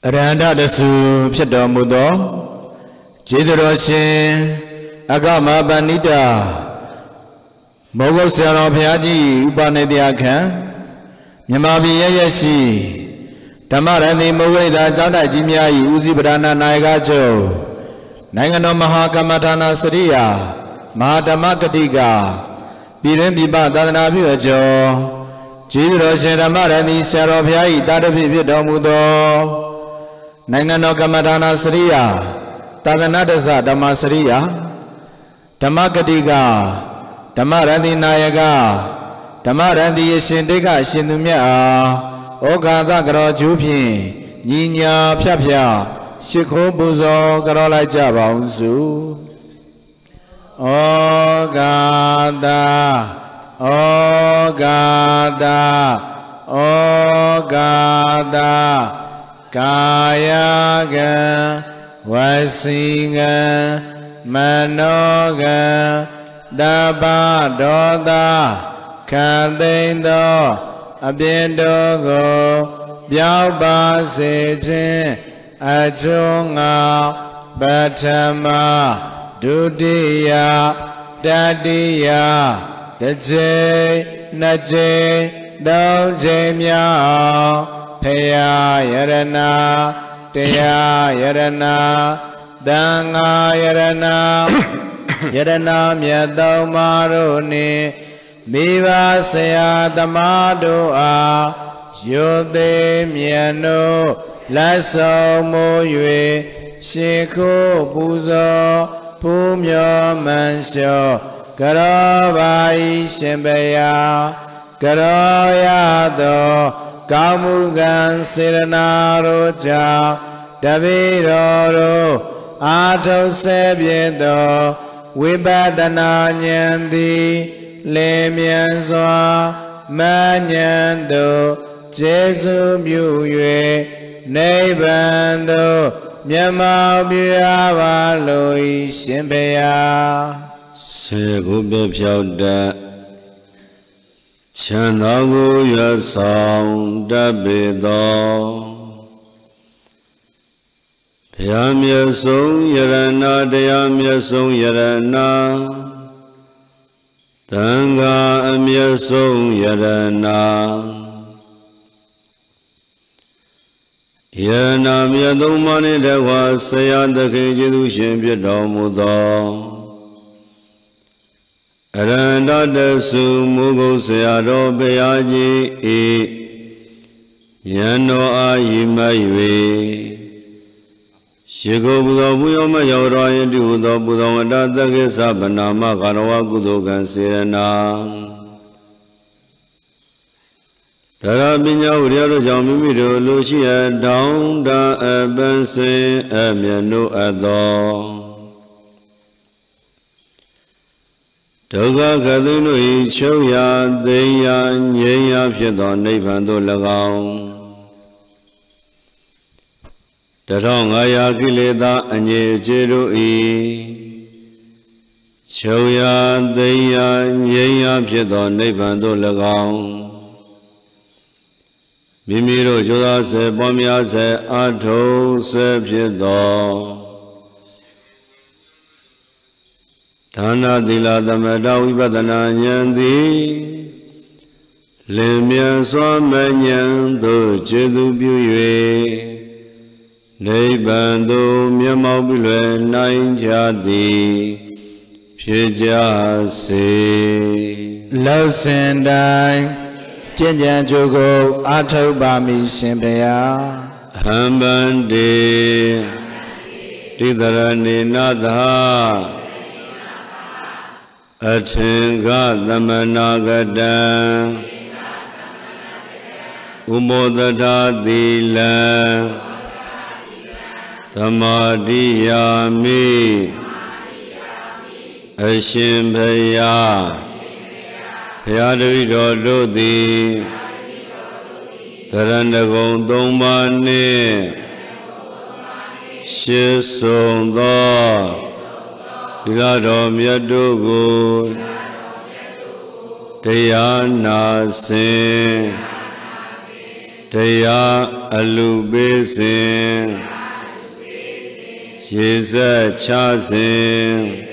Randa Dasu Piedor Mudo Jidroshin Agama Banida Mogo Sero Piaji Upanediaka Yamabi Yashi Tamarani Mogeda Jada Jimiai Uzi Brana Naigajo Nangano Mahakamatana Sriya Mahatamakadiga Birim Biba Dana Biajo Jidroshin Tamarani Sero Piai Tadapi Piedor Mudo Nangano Kamadana Sriya Tadanadasa Damasriya Damakadiga Damarandi Nayaga Damarandi Yeshindika Shinumia Ogada Garo Jupi Ninya Pyapya Shiko Buzo Garola Java Unzu Ogada Kayaga Vasinga Manoga Daba Doda Kandendo Abiendogo Byauba Sejin Ajunga Batama Dudiya Dadiya Dajay Najay Dojay Myao Paya Yarana, Teya Yarana, Danga Yarana, Yarana Myadau Maruni, Miva Saya Damadua, Yode Myano, Lasso Moyue, Shiko Buzo, Pumyo Mansho, Garavai Shembeya, Garoyado, Kamugan Sirana Roja Davidoro Ato Sebiedo Wibadana Nyandi Lemianzwa Manyando Jesu Myue Nebando Myama Byava Loi Shimbeya Segube Pyauda Chandago Yasam Dabido Pyam Yasung Yarana Dayam Yasung Yarana Tanga Am Yasung Yarana Yarana Myadum Mani Dewa Sayadaki Jidushin Piedomudo Aranda Desu Mugo Sayado Beyaji E Yano Ayimaywe Shiko Buddha Buyoma Yaura Yadu Buddha Buddha Wadata Sabana Makarawa Kudokan Sirena Tarabinya Uriado Jamimido Lucia Down Da Abanse Amiano Ado Toga Kadunu Choya Deya Nyaya Piedo Nebando Lagao Tatong Ayakileda Anye Jeru E Choya Deya Nyaya Piedo Nebando Lagao Mimiro Joda Se Bomya Se Ato Se Piedo Dana Dila Damada Vibadana Nyandi Lemya Swamanyan Do Jedu Buyue Nebando Myamabule Nain Jadi Pyeja Se Lausendai Jenjan Jogo Ato Bami Shimbeya Hambande Tidarani Nadha Atinga Damanagada Umodada Dila Tamadiyami Ashimbeya Yadavido Lodi Tarandagon Domani Shisondo Tirado Miadugu Dayana Sin Daya alubesin Shisa chasin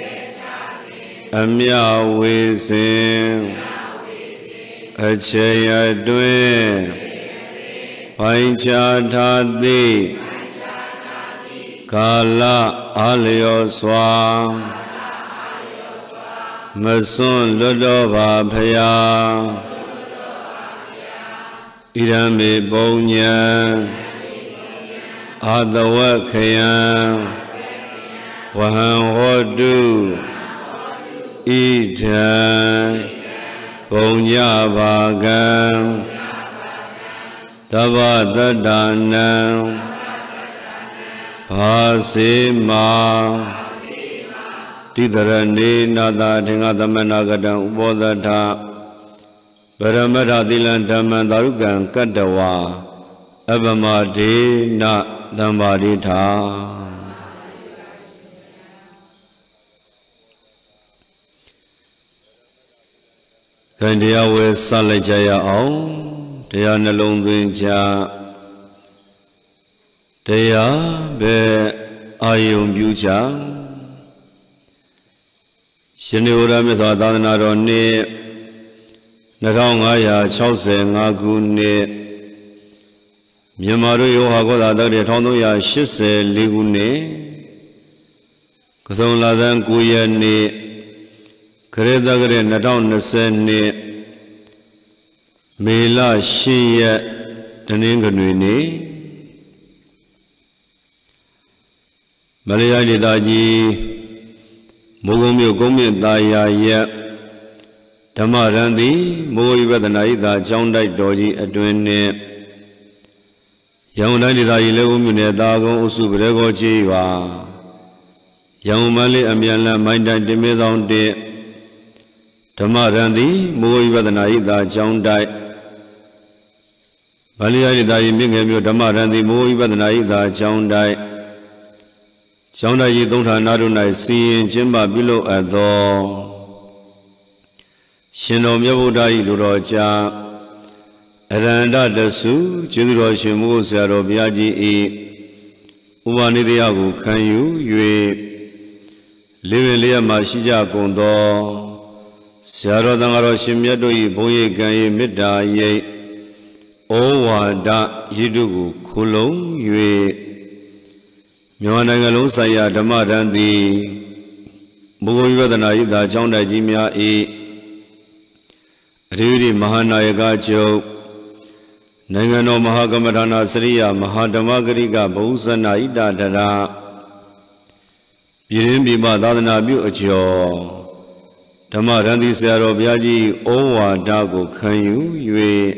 Amya wesin Achaya duen Paincha dhati Kala alyo swa Masun ludoba phaya Irame Bonya Adawakaya Wahan Hodu Ita Bonya Bhagam Tavadadanam Bhasima Tidarani Nada Dhingadamanagadam Ubodhata Paramata Dilan Dhamman Darugan Kadawa Abhamadi Na Dhammadita Kandiya we Salajaya Aum Daya Nalung Dunja Daya Be Ayum Buja Shini Uramisa Dadana Roni 2565 ခုနှစ်မြန်မာတို့ယောဟာကောသာတက္ကရာ1384ခုနှစ်ကစုံလာဇန်9ရက်နေ့ခရစ်တက္ကရာ2020နှစ်မေလ10ရက်တနင်္ဂနွေနေ့မလျာဒေသကြီးမိုးကုံမြို့ကုန်းမြင့်သာယာရက် ဓမ္မရန်သည်မိုးဝိပဿနာဤသာအကြောင်းတိုက်တော်ကြီးအတွင်နှင့်ရန်ကုန်တိုင်းဒေသကြီးလက်ဦးမြို့နယ်တာကုန်းအုပ်စုဗရဲကောကျေးရွာရန်ကုန်မန္တလေးအမြန်လမ်းမိုင်းတိုင်းတင်မေဆောင်တစ်ဓမ္မရန်သည်မိုးဝိပဿနာဤသာအကြောင်းတိုက်မန္တလေးဒေသကြီးမြင့်ငယ်မြို့ဓမ္မရန်သည်မိုးဝိပဿနာဤသာအကြောင်းတိုက်ကျောင်းတိုက်ကြီးသုံးဌာနတို့၌စီရင်ကျင်းပပြုလုပ်အပ်သော ရှင်တော်မြတ်ဗုဒ္ဓ၏လူတော်ကြာအရဟန္တတဆုကျေးဇူးတော်ရှင်မိုးဆရာတော်ဘုရားကြီး၏ဥပနိဒေယကိုခံယူ၍လေးပင်လေးရမှရှိကြကုန်သောဆရာတော်သံဃာတော်ရှင်မြတ်တို့၏ဘုန်းရိပ်ကံ၏မေတ္တာရိပ်ဩဝါဒရည်တို့ကိုခိုလုံ၍မြန်မာနိုင်ငံလုံးဆိုင်ရာဓမ္မရန်သည်မိုးဝိပဿနာ၏သာအကြောင်းတိုက်ကြီးများ၏အရိရိမဟာနာယကချုပ်နိုင်ငံတော်မဟာကမ္မဋ္ဌာန်းစရိယမဟာဓမ္မဂရိကဘုဇနာဣတတရပြည်ရင်းပြည်ပသာသနာပြုအကျော်ဓမ္မရန်သည်ဆရာတော်ဘုရားကြီးဩဝါဒကိုခံယူ၍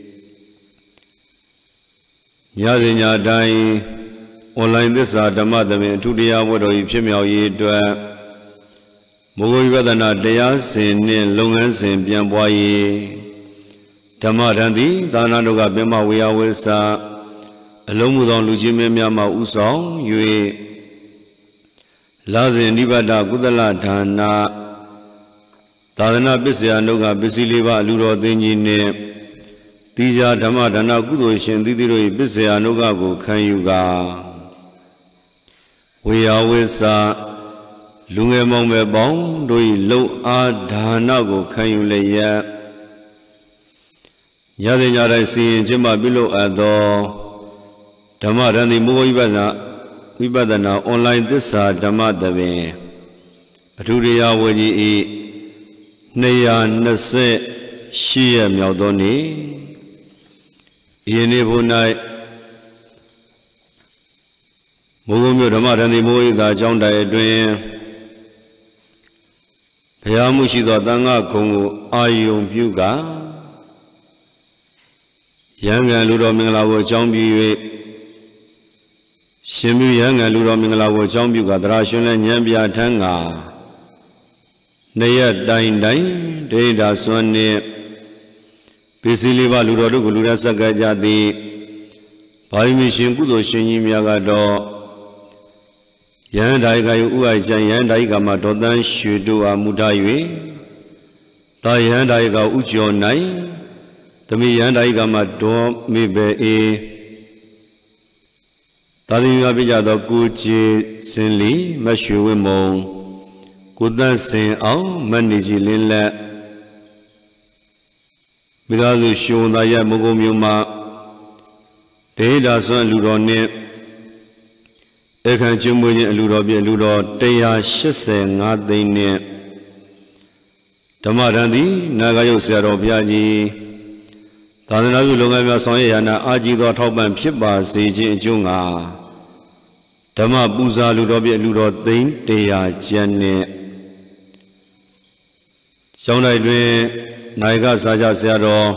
ညစဉ်ညတိုင်းအွန်လိုင်းသစ္စာဓမ္မသဘင်အထူးတရားဝတ္တော်၏ဖြစ်မြောက်ရေးအတွက်မိုးဝိပဿနာတရားစဉ်နှင့်လုပ်ငန်းစဉ်ပြန်ပွားရေးဓမ္မရန်သည်သာနာတို့ကပြမဝေယဝေစာအလုံးမှုသောလူချင်းများမှဥဆောင်၍လာစဉ်နိဗ္ဗာန်ကုသလဒါနသာသနာပစ္စယတို့ကပစ္စည်းလေးပါအလူတော်သင်ကြီးနှင့်တိဇာဓမ္မဒါနကုသိုလ်ရှင်သီးသီးတို့၏ပစ္စယနုကကိုခံယူကာဝေယဝေစာလူငယ်မောင်မယ်ပေါင်းတို့၏လုံအားဒါနကိုခံယူလျက်ညစဉ်ညတိုင်းစီရင်ခြင်းမှပြုလုပ်အပ်သောဓမ္မရန်သည်မိုးဝိပဿနာအွန်လိုင်းသစ္စာဓမ္မသဘင်အထူးတရားဝေကြီး၏228ရက်မြောက်သောနေ့ယနေ့ဘု၌မိုးကုံမြို့ဓမ္မရန်သည်မိုးဝိသာအကြောင်းတိုင်အတွင်ဘုရားမှုရှိသောသံဃာဂုဏ်ကိုအာယုံပြုကာရဟန်းခံလူတော်မင်္ဂလာကိုအကြောင်းပြု၍ရှင်မြရဟန်းခံလူတော်မင်္ဂလာကိုအကြောင်းပြုကာသရရှင်လည်းဉာဏ်ပြထမ်းကာနှစ်ရက်တိုင်တိုင်ဒိဋ္ဌာစွမ်းနှင့်ပစ္စည်းလေးပါလူတော်တို့ကိုလူရဆက်ကကြသည်ဘာဝိမရှင်ကုသိုလ်ရှင်ကြီးများကတော့ယဟန်ဒါယကယဥအိုက်ကျန်ယဟန်ဒါယကမှာဒေါသန်ရွှေတို့အားမူထား၍သာယဟန်ဒါယကဥကျော်၌တ mi yan dai gama do mi be e Tadi bija do kuji sinli mashu wimong kudan sin ao maniji linla Mirazu shunda ya mugumyuma Deda son ludone Ekan chumbuji ludobi ludo Teya shise ngadine Tamarandi nagayo sero biaji Tadanazu lungamya sonye yana aji do thoban phitba seji junga Dhamma puza ludobi ludo tin teya janne Chongnai twin Naika saja sayado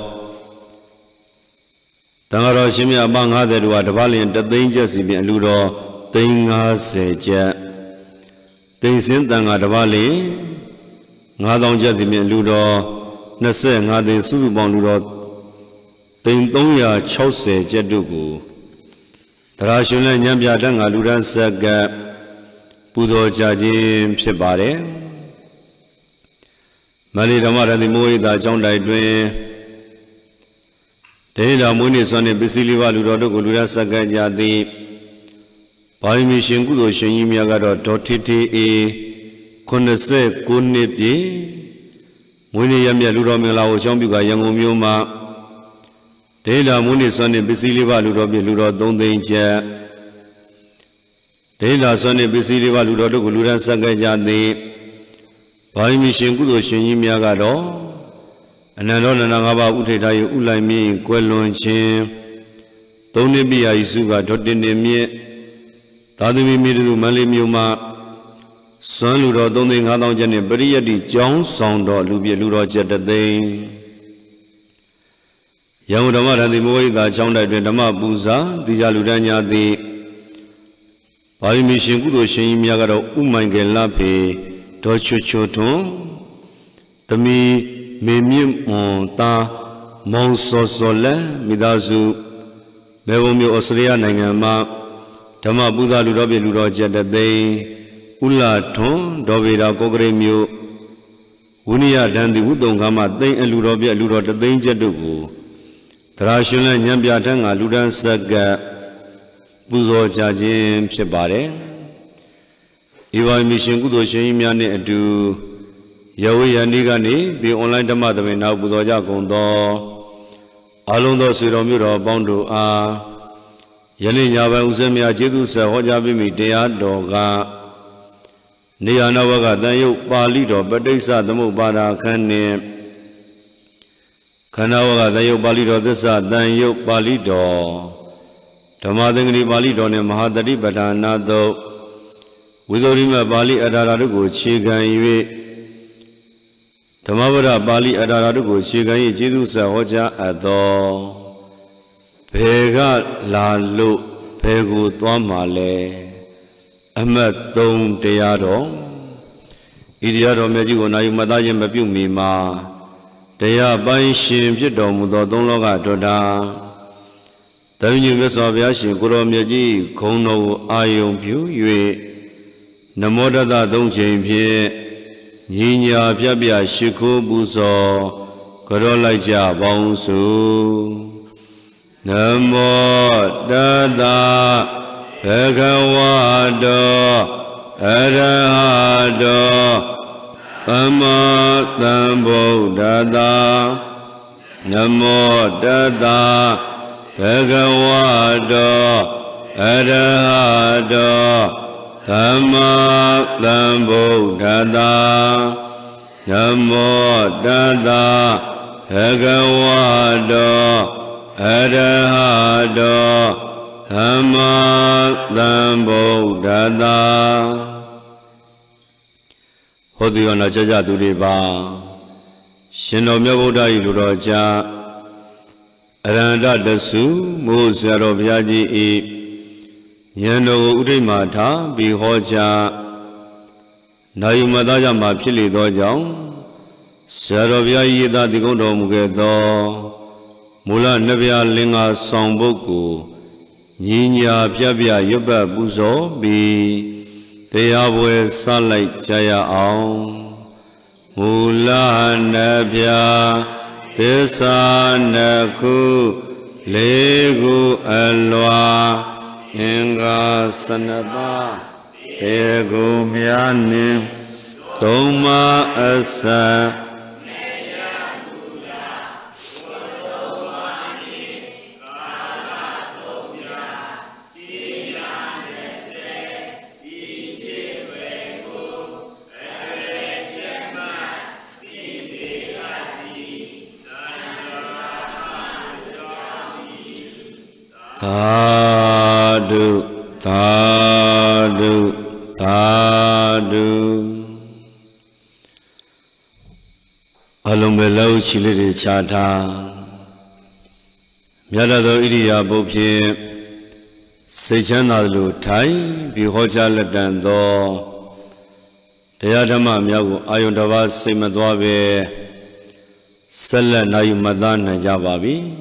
Tangaro shimya ba 50 duwa tbalin tatin chat si pin ludo tin 50 chat Tin sin tanga tbalin 5000 chat si pin ludo 25 tin susu pang ludo Tin 360 chat tu ko Tara shunla nyam pya ta nga ludan sakka Putho cha chin phit pare Mali Dhammarati Mohita Chong Dai Twin Deda Muni Swane Bisiliva Ludo Ko Ludan sakka jati Parimi Shin Kudo Shin Yi Mya Kado Do Titi E 89 နှစ်ပြည့်မွေးနေ့ရမြတ်လူတော်မင်္ဂလာကိုချောင်းပြုကရန်ကုန်မြို့မှာဒေတာမွေးနေ့စွမ်းနဲ့ပစ္စည်းလေးပါလူတော်ပြည့်လူတော်3သိန်းချက်ဒေတာစွမ်းနဲ့ပစ္စည်းလေးပါလူတော်တို့ကိုလူရန်ဆက်ကကြသည်ဘာယမီရှင်ကုသိုလ်ရှင်ကြီးများကတော့အနန္တောနန္ဒ၅ပါးဥထေထား၍ဥလိုက်မြင့်ကွယ်လွန်ခြင်း3နှစ်ပြည့်ရာဤစုကဒေါတင်နေမြင့်သာသမီမိသူမန္တလေးမြို့မှာစွမ်းလူတော်3သိန်း5000ကျပ်နဲ့ပရိယတ္တိကျောင်းဆောင်တော်လူပြည့်လူတော်ကျပ်3သိန်းရန်ကုန်ဓမ္မရန်တိမိုးဝိသာကျောင်းတိုက်တွင်ဓမ္မပူဇာတိကြလူတန်းများသည်ဘာယမီရှင်ကုသိုလ်ရှင်ကြီးများကတော့ဥမိုင်ကယ်လဖေဒေါ်ချွချွထွန်းသမီးမေမြင့်မွန်သားမောင်စောစောလက်မိသားစုမဲဘုံမြို့ဩစတြေးလျနိုင်ငံမှာဓမ္မပူဇာလူတော်ပြည့်လူတော်ကျပ်3သိန်းဥလာထွန်းဒေါ်ဗေဒာကောကရိတ်မြို့ဝိနည်းဒန်တိဝုတုံခမသိန်းအလူတော်ပြည့်လူတော်3သိန်းကျပ်တို့ကိုတရာရှင်လက်ညံပြထံကလူတန်းဆက်ကပူဇော်ကြခြင်းဖြစ်ပါတယ်။ဤဝါမီရှင်ကုသိုလ်ရှင်ကြီးများနှင့်အတူရဝေယနေ့ကနေပြီးအွန်လိုင်းဓမ္မသဘင်နောက်ပူဇော်ကြကုန်သောအလုံးသောဆွေတော်မျိုးတော်ပေါင်းတို့အားယနေ့ညပိုင်းဥစ္စာများကျေးဇူးဆက်ဟောကြားပေးမိတရားတော်ကနေယနာဝကတန်ယုတ်ပါဠိတော်ပဋိစ္စသမုပ္ပါဒခန်းနှင့်ခန္ဓာဝကတန်ယုတ်ပါဠိတော်သစ္စာတန်ယုတ်ပါဠိတော်ဓမ္မသင်္ကတိပါဠိတော်နှင့်မဟာတတိပဋ္ဌာနာသုတ်ဝိသုရိမပါဠိအထာရတို့ကိုခြေခံ၍ဓမ္မဝရပါဠိအထာရတို့ကိုခြေခံ၍ကျေးဇူးဆက်ဟောကြားအပ်သောဘယ်ကလာလို့ဘယ်ကိုသွားမှာလဲအမှတ်3တရားတော်ဤတရားတော်မြတ်ကြီးကိုနာယူမှတ်သားခြင်းမပြုမီမှာတရားပိုင်းရှင်ဖြစ်တော်မူသောသုံးလောကတော်တာတပည့်ညမြတ်စွာဘုရားရှင်ကိုရောမြတ်ကြီးခုံတော်ကိုအာယုံပြု၍နမောတတသုံးချိန်ဖြင့်ညီညာပြပြရှိခိုးပူဇော်ကြောလိုက်ကြပေါင်းစုနမောတတဘဂဝတောအရဟတောသမ္မာသမ္ဗုဒ္ဓတ္တနမောတတဘဂဝတောအရဟတောသမ္မာသမ္ဗုဒ္ဓတ္တနမောတတဘဂဝတောအရဟတောသမ္မာသမ္ဗုဒ္ဓတ္တဟောဒီယောနာကြကြသူတွေပါရှင်တော်မြတ်ဗုဒ္ဓ၏လူတော်ကြားအရဟန္တတဆုမိုးဆရာတော်ဘုရားကြီး၏ဉာဏ်တော်ကိုဥဒိမာထားပြီးဟောကြားနိုင်မသားကြမှာဖြစ်လေသောကြောင့်ဆရာတော်ဘုရား၏သာဒီကုန်းတော်မူခဲ့သောမူလနဗျာလင်္ကာဆောင်ပုဒ်ကိုညီညာပြပြရွတ်ပတ်ပူဇော်ပြီးတရားပွဲစလိုက်ကြရအောင်မူလနဗျာ Tesa naku legu alwa inga sanaba ego myani toma asa Tadu, tadu, tadu. Alumbelau chile chata. Miadado iriya bopye. Sechanalu thai bihoja ladando. Dayadama miagu ayundava semadwabe. Sala nayumadana jababi.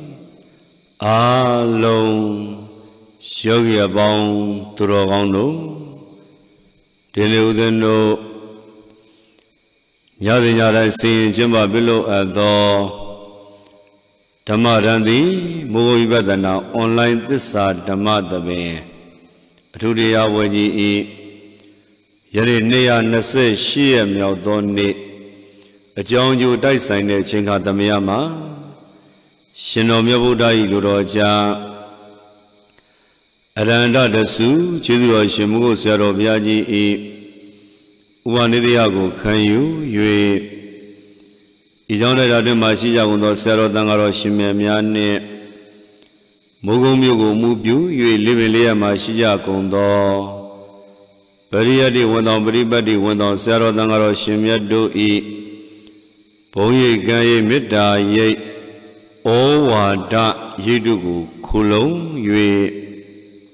Along Shogi abound Turogano Deludeno Yadinyara saying Jimba below at the Tamarandi Mugibadana online this are Damadabe Atudia Waji Yari Nea Nase Shiem Yaudoni a John you die sign a Chinga Damiyama. Shinomya Buddha Iluroja Aranda Dasu, Chidro Shimu Sero Biaji E Uanidiago Kanyu, Yue Ijona Mashija Uno Sero Dangaro Shimemiane Mugumugo Mubu, Yue Livilia Mashija Kondo Periadi went on Bribadi went on Sero Dangaro Shimyado E Poye Gaye Mida Ye Owada Yidugu Kulong Yue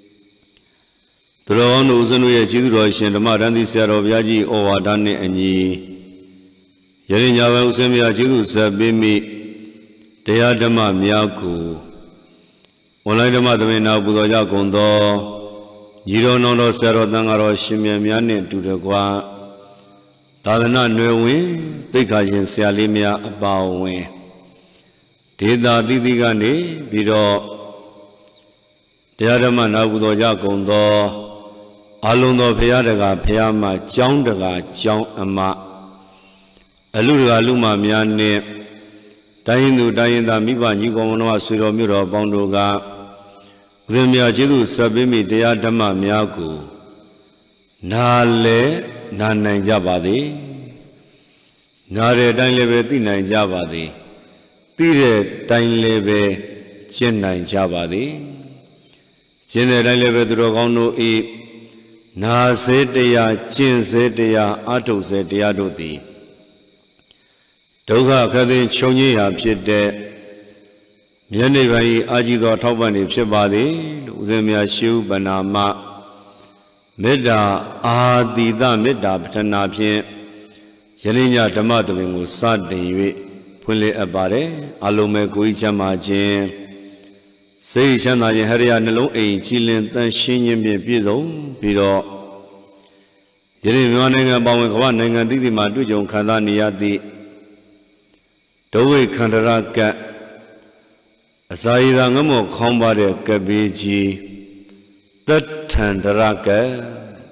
Tron Uzanu Chidrosh and Marandi Sero Viaji Owadane and Ye Yerinya Usemia Chidu Sabimi Deadama Miaku Olaidama Damina Budoya Gondo Yido Nono Sero Dangaro Shimiamiane to the Gua Tadana Nui Tikajin Salimia Abawe Dida Didigani, Bido Diadama Nabudoja Gondo, Alundo Piadaga, Piama, Jondaga, Jon Ama Aluga Luma Miane, Dainu Dainda Miba, Nigomono, Suro Miro, Bondoga, Zemia Jidu Sabimi, Diadama Miaku Nale, Nana Jabadi Nare Dainleveti Jabadi. Tire Dainleve Jenna Jabadi Jenna Dainleve Drogano E Na Setea, Jin Setea, Ato Setea Doti Doga Kadin Chonia Piede Mianevai Ajido Tobani Pibadi, Uzemia Shu Banama Meda Adida Meda Ptanapie Yeninya Damadwingu Sadi. Pule Abare, Alome Guichama Jim Say Shana Haria Nelo A Chilin than Shinyam Bido, Bido Yerim running about one and Didi Madujon Kadania di Dowe Kandaraka Asaidangamo Combade Kabiji That Tandaraka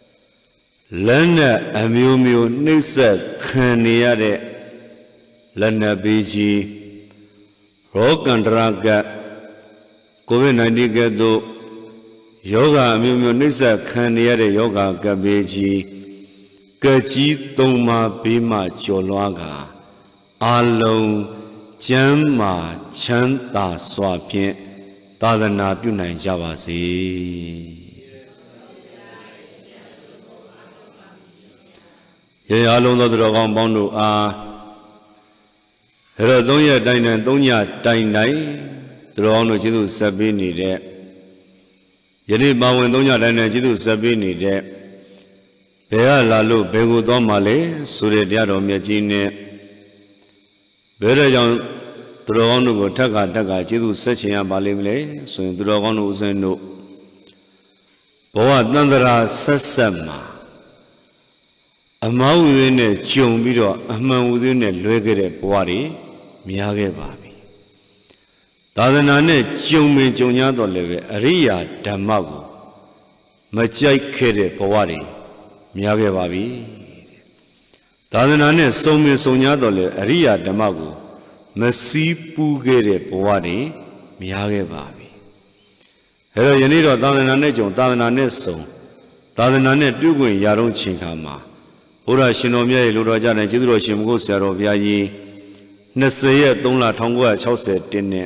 Lena Amumu Nisa Kaniade Lana Biji Rogandraga COVID-19 Gado Yoga Nisa Kanyere Yoga Gabeji Gaji Toma Bima Jolaga Along Jamma Chanta Swapien Tadana Puna Javasi Ye Along the Dragon Bondo Donya Dina Donya Dinai, Drono Jidu Sabini de Yeni Bawan Donya Dina Jidu Sabini de Bea Lalu Begu Domale, Sure Diado Miagine Berajan Drono Taka Taka Jidu Sachia Balimle, so in Drono Uzeno Boa Nandara Sasama A man within a chum video, a man within a legate body. များခဲ့ပါပြီသာသနာနဲ့ကြုံပင်ကြုံညာတော့လည်းပဲအရိယာဓမ္မကိုမကြိုက်ခဲ့တဲ့ဘဝတွေများခဲ့ပါပြီသာသနာနဲ့စုံပင်စုံညာတော့လည်းအရိယာဓမ္မကိုမစည်းပူးခဲ့တဲ့ဘဝတွေများခဲ့ပါပြီအဲ့တော့ယနေ့တော့သာသနာနဲ့ကြုံသာသနာနဲ့စုံသာသနာနဲ့တွေ့ခွင့်ရတော့ချိန်ခါမှာဘုရားရှင်တော်မြတ်ရဲ့လူတော်ကြတဲ့ကျေးဇူးတော်ရှင်မဟုတ်ဆရာတော်ဘုရားကြီး20ရက်3လ1961နဲ့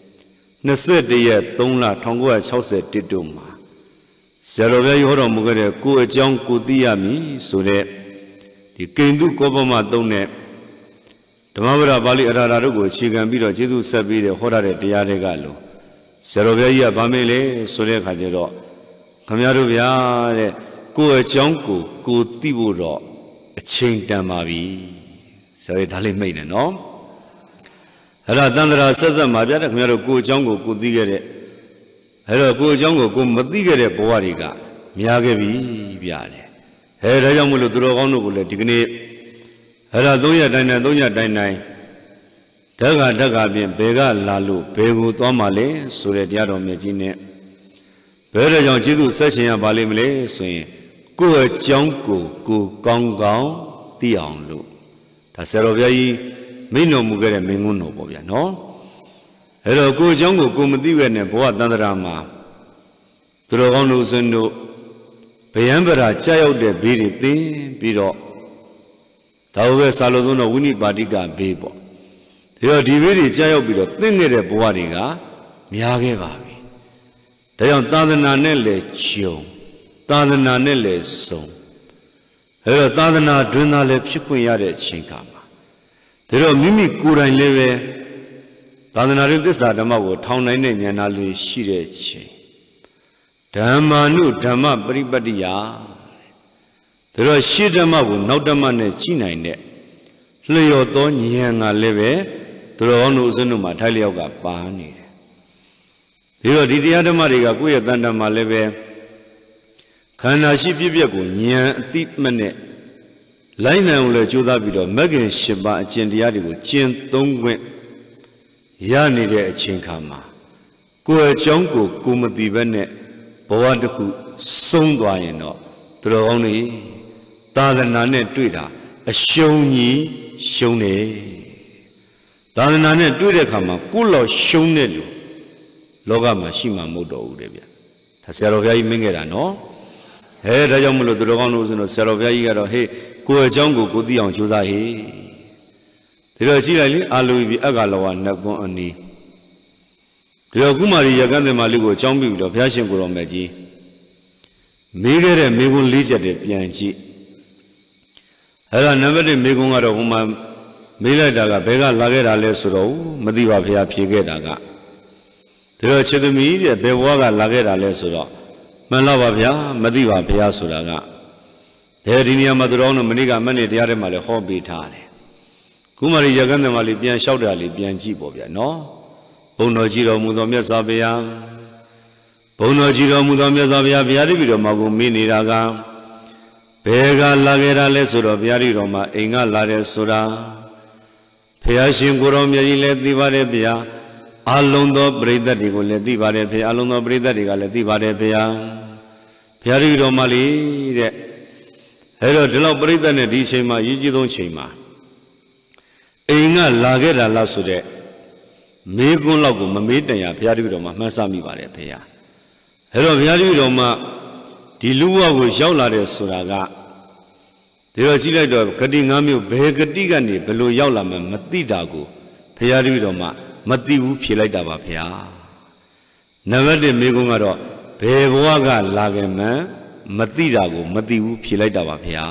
21ရက်3လ1961တို့မှာဆရာတော်ဘုရားကြီးဟောတော်မူခဲ့တဲ့ကိုယ်အကြောင်းကိုသိရမည်ဆိုတဲ့ဒီကိန္တုကောပမသုံးတဲ့ဓမ္မဝရပါဠိအရာရာတို့ကိုအခြေခံပြီးတော့ကျေးဇူးဆက်ပြီးတဲ့ဟောထားတဲ့တရားတွေကလို့ဆရာတော်ဘုရားကြီးကဗာမေးလေဆိုတဲ့အခါကျတော့ခမရတို့ဗျာတဲ့ကိုယ်အကြောင်းကိုသိဖို့တော့အချိန်တန်ပါပြီဆရာဒါလေးမိတ်နေနော်အဲ့ဒါတန်ត្រာဆက်ဆက်မှာဗျာတဲ့ခင်ဗျားတို့ကိုယ်အကြောင်းကိုသိခဲ့တဲ့အဲ့တော့ကိုယ်အကြောင်းကိုမသိခဲ့တဲ့ဘဝတွေကများခဲ့ပြီဗျာလေဒါကြောင့်မို့လို့သူတော်ကောင်းတို့ကိုလည်းဒီကနေ့အဲ့ဒါ3ရက်တိုင်း3ရက်တိုင်းဓက္ကဖြင့်ဘယ်ကလာလို့ဘယ်ကိုသွားမှလဲဆိုတဲ့တရားတော်မြတ်ကြီးနဲ့ဘယ်တော့ကြောင့်ကျေးဇူးဆက်ရှင်ရပါလိမ့်မလဲဆိုရင်ကိုယ့်အကြောင်းကိုကောင်းကောင်းသိအောင်လို့ဒါဆရာတော်ဘုရားကြီးမိန့်တော်မူခဲ့တဲ့မင်းကွန်းတော်ပေါ့ဗျာနော်အဲ့တော့ကိုယ်အကြောင်းကိုမသိပဲနဲ့ဘဝတန်ត្រာမှာသူတော်ကောင်းတို့စဉ်တို့ဗယံပရာကြာရောက်တဲ့ဘေးတွေသိပြီးတော့ဒါပဲစာလုံးသုံးတော့ဝိနိပါတိကဘေးပေါ့ဒါတော့ဒီဘေးတွေကြာရောက်ပြီးတော့သိခဲ့တဲ့ဘဝတွေကများခဲ့ပါပြီဒါကြောင့်သာသနာနဲ့လည်းဂျုံသာသနာနဲ့လည်းစုံအဲ့တော့သာသနာတွင်သားလည်းဖြစ်ခွင့်ရတဲ့အချိန်ခါမှာဒါတော့မိမိကိုယ်တိုင်လည်းပဲသာသနာ့သစ္စာဓမ္မကိုထောင်နိုင်တဲ့ဉာဏ်သားလေးရှိတဲ့ချိန်ဓမ္မာနုဓမ္မပရိပတ္တိယဒါတော့ရှေ့ဓမ္မကိုနောက်ဓမ္မနဲ့ကြည့်နိုင်တဲ့လျော်သောဉာဏ်ကလည်းပဲသူတော်ကောင်းတို့အစဉ်တို့မှာထိုက်လျောက်ကပါနေတယ်ဒါတော့ဒီတရားဓမ္မတွေကကိုယ့်ရဲ့တန်တမ်းမှာလည်းပဲခန္ဓာရှိပြည့်ပြည့်ကိုဉာဏ်အသိမှတ်နဲ့လိုက်နိုင်အောင်လည်းကြိုးစားပြီးတော့မဂ္ဂင်၈ပါးအကျင့်တရားတွေကိုကျင့်သုံးခွင့်ရနေတဲ့အချိန်ခါမှာကိုယ်အကြောင်းကိုမသိဘဲနဲ့ဘဝတစ်ခုဆုံးသွားရင်တော့သူတော်ကောင်းတွေသာသနာနဲ့တွေ့တာအရှုံးကြီးရှုံးတယ်သာသနာနဲ့တွေ့တဲ့အခါမှာကိုယ်လောက်ရှုံးတဲ့လူလောကမှာရှိမှမဟုတ်တော့ဘူးတဲ့ဗျဒါဆရာတော်ဘုရားကြီးမင်းခဲ့တာနော်ဒါကြောင့်မလို့သူတော်ကောင်းတို့ဆိုတော့ဆရာတော်ဘုရားကြီးကတော့ဟေးကိုယ်အကြောင်းကိုသိအောင်ကြိုးစားဟေးဒါတော့ကြည့်လိုက်လေအာလူပြီးအက္ခလဝနတ်ကွန်းအနီးဒါတော့ကုမာရီရကန်းသင်္မာလေးကိုအကြောင်းပြီးတော့ဘုရားရှင်ကိုတော်မြတ်ကြီးမေးခဲ့တဲ့မေကွန်း၄ချက်တည်းပြန်ကြည့်အဲ့ဒါနံပါတ်1မေကွန်းကတော့ဟိုမှာမေးလိုက်တာကဘယ်ကလာခဲ့တာလဲဆိုတော့မသိပါဘုရားဖြေခဲ့တာကဒါတော့ချစ်သမီးတဲ့ဘယ်ဘဝကလာခဲ့တာလဲဆိုတော့မှန်လားပါဗျာမသိပါဘုရားဆိုတာကဒီနေရာမှာသူတော်တို့မနေ့ကမနေ့တရားထဲမှာလည်းဟောပေးထားတယ်ကုမာရီရကန်းသမားလေးပြန်လျှောက်တာလေးပြန်ကြည့်ပေါ့ဗျာနော်ဘုံတော်ကြီးတော်မူသောမြတ်စွာဘုရားဘုံတော်ကြီးတော်မူသောမြတ်စွာဘုရားဘုရားတပည့်တော်မှာကိုမေးနေတာကဘယ်ကလာခဲ့တာလဲဆိုတော့ဘုရားတပည့်တော်မှာအိမ်ကလာတယ်ဆိုတာဘုရားရှင်ကိုတော်မြတ်ကြီးလည်းသိပါတယ်ဗျာအလုံးသောပရိသတ်တွေကိုလည်းသိပါတယ်ဖေအလုံးသောပရိသတ်တွေကလည်းသိပါတယ်ဖေဟာဘုရားတပည့်တော်မလေးတဲ့အဲ့တော့ဒီလောက်ပရိသတ်နဲ့ဒီအချိန်မှာရည်ကြီးဆုံးချိန်မှာအိမ်ကလာခဲ့တာလားဆိုတဲ့မေးခွန်းလောက်ကိုမမေးတန်ရဘုရားတပည့်တော်မှာမှန်းဆမိပါတယ်ဖေဟာအဲ့တော့ဘုရားတပည့်တော်မှာဒီလူဘဝကိုရောက်လာတဲ့ဆိုတာကဒီတော့ကြည့်လိုက်တော့ဂတိ၅မျိုးဘယ်ဂတိကနေဘယ်လိုရောက်လာမှမသိတာကိုဘုရားတပည့်တော်မှာမသိဘူးဖြေလိုက်တာပါဗျာနံပါတ်1မိကုန်းကတော့ဘယ်ဘဝကလာခဲ့မှန်းမသိတာကိုမသိဘူးဖြေလိုက်တာပါဗျာ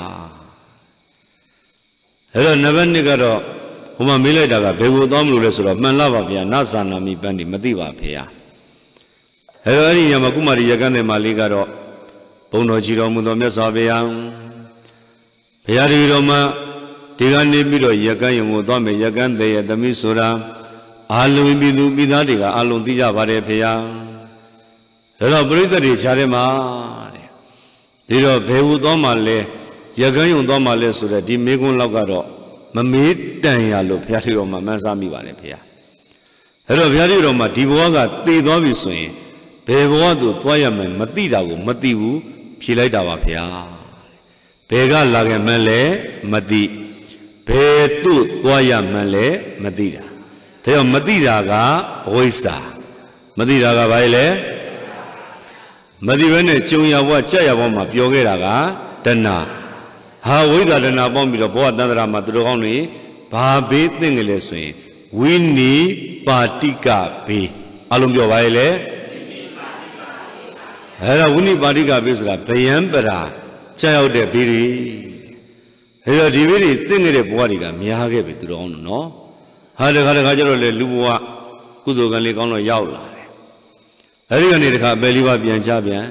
အဲ့တော့နံပါတ်2ကတော့ဟိုမှာမေးလိုက်တာကဘယ်ကိုသွားမလို့လဲဆိုတော့မှန်လားပါဗျာနသနာမိပန်းဒီမသိပါဗျာအဲ့တော့အဲ့ဒီညမှာကုမာရီရကန်းတယ်မလေးကတော့ဘုံတော်ကြီးတော်မူသောမြတ်စွာဘုရားဘုရားတပည့်တော်မှာဒီကနေပြီးတော့ရကန်းရုံကိုသွားမယ်ရကန်းတဲ့ရဲ့သမီးဆိုတာအာလုံးပြည်သူပြည်သားတွေကအာလုံးသိကြပါတယ်ဖေဟာဒါတော့ပရိသတ်တွေခြားထဲမှာတဲ့ဒီတော့ဘယ်ဟူသွားမှလဲရကန်းယုံသွားမှလဲဆိုတဲ့ဒီမေကွန်းလောက်ကတော့မေးတန်ရလို့ဘုရားတိတော်မှာမှန်းစားမိပါတယ်ဖေ။အဲ့တော့ဘုရားတိတော်မှာဒီဘဝကတည်သွားပြီဆိုရင်ဘယ်ဘဝသို့သွားရမယ်မသိတာကိုမသိဘူးဖြေလိုက်တာပါဗျာ။ဘယ်ကလာခဲ့မှန်းလဲမသိဘယ်သို့သွားရမှန်းလဲမသိတာ။ဒါကြောင့်မသိတာကအဝိဇ္ဇာမသိတာကဘာလဲမသိဘဲနဲ့ကြုံရဘဝကြက်ရဘဝမှာပြောခဲ့တာကတဏှာဟာဝိဇ္ဇာတဏှာပေါင်းပြီးတော့ဘဝတန္တရာမှာသူတို့ကောင်းနေဘာဘေးသိငယ်လဲဆိုရင်ဝိနိပါတိကဘေးအလုံးပြောပါရဲ့လေအဲ့ဒါဝိနိပါတိကဘေးဆိုတာဗယံပရာကြောက်ရောက်တဲ့ဘေးတွေအဲ့တော့ဒီဘေးတွေသိငယ်တဲ့ဘဝတွေကများခဲ့ပြီသူတို့ကောင်းလို့နော်ဟာတခါကျတော့လေလူဘဝကုသိုလ်ကံလေးကောင်းတော့ရောက်လာတယ်အဲ့ဒီကနေတခါပဲလေးပါပြန်ချပြန်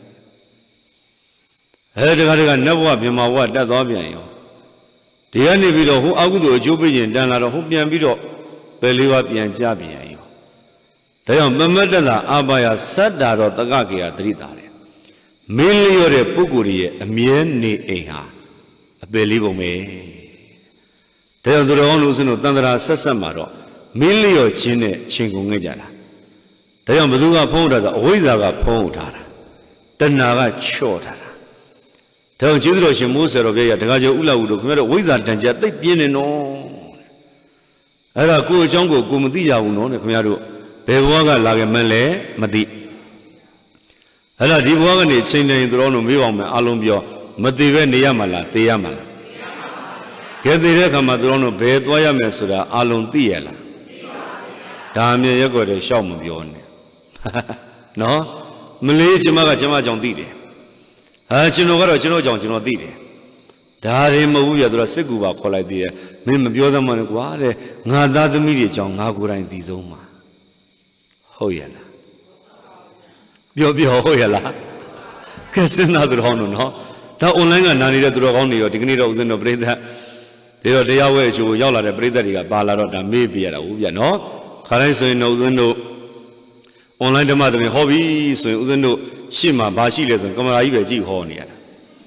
အဲ့ဒီတခါနတ်ဘဝမြမဘဝတက်သွားပြန်ရောဒီကနေပြီးတော့ဟိုအကုသိုလ်အကျိုးပေးခြင်းတန်လာတော့ဟိုပြန်ပြီးတော့ပဲလေးပါပြန်ချပြန်ရောဒါကြောင့်မမတ္တတာအာပါယစတ္တာတော့တက္ကကေယသတိတာတယ်မင်းလျော့တဲ့ပုဂ္ဂိုလ်ရဲ့အမြဲနေအိမ်ဟာအပယ်လေးပုံပဲဒါကြောင့်သူတော်ကောင်းလူစင်းတို့တန်တရာဆက်ဆက်မှာတော့မင်းလျော့ခြင်းနဲ့ချင်းကုန်ခဲ့ကြတာဒါကြောင့်ဘသူကဖုံးထားတာအဝိဇ္ဇာကဖုံးထားတာတဏှာကချော့ထားတာဒါကြောင့်ကျေးဇူးတော်ရှင်မိုးဆရာတော်ဘုရားတခါကျော်ဥလာဝုတို့ခင်ဗျားတို့ဝိဇ္ဇာတန်ကြသိပ်ပြင်းနေနော်အဲ့ဒါကိုယ်အကြောင်းကိုမသိကြဘူးနော်ခင်ဗျားတို့ဘယ်ဘဝကလာခဲ့မှန်းလဲမသိအဲ့ဒါဒီဘဝကနေချိန်တိုင်းသူတော်တို့မေးပါမယ်အလုံးပြောမသိပဲနေရမှာလားသိရမှာလားကဲသိတဲ့အခါမှာသူတော်တို့ဘယ်သွားရမယ်ဆိုတာအလုံးသိရလားဒါအမြဲရက်ွက်တယ်ရှောက်မပြောနဲ့နော်မလေးကျမကြောင့်သိတယ်ဟာကျွန်တော်ကတော့ကျွန်တော်ကြောင့်ကျွန်တော်သိတယ်ဒါရင်မဟုတ်ဘူးပြသူကစစ်ကူပါခေါ်လိုက်သေးတယ်မင်းမပြောသမှန်းကွာတဲ့ငါသားသမီးတွေကြောင့်ငါကိုယ်တိုင်သိဆုံးမှာဟုတ်ရလားပြောဟုတ်ရလားကဲစဉ်းစားသူတော်နော်ဒါအွန်လိုင်းကနာနေတဲ့သူတော်ကောင်းတွေရောဒီကနေ့တော့ဦးဇင်းတို့ပြိဿဒီတော့တရားဝဲအချို့ရောက်လာတဲ့ပြိဿတွေကပါလာတော့ဒါမေးပြရတာဟုတ်ပြနော်ခါတိုင်းဆိုရင်တော့ဦးဇင်းတို့အွန်လိုင်းဓမ္မသဘင်ဟောပြီဆိုရင်ဦးဇင်းတို့ရှေ့မှာဘာရှိလဲဆိုရင်ကင်မရာကြီးပဲကြည့်ဟောနေရတာ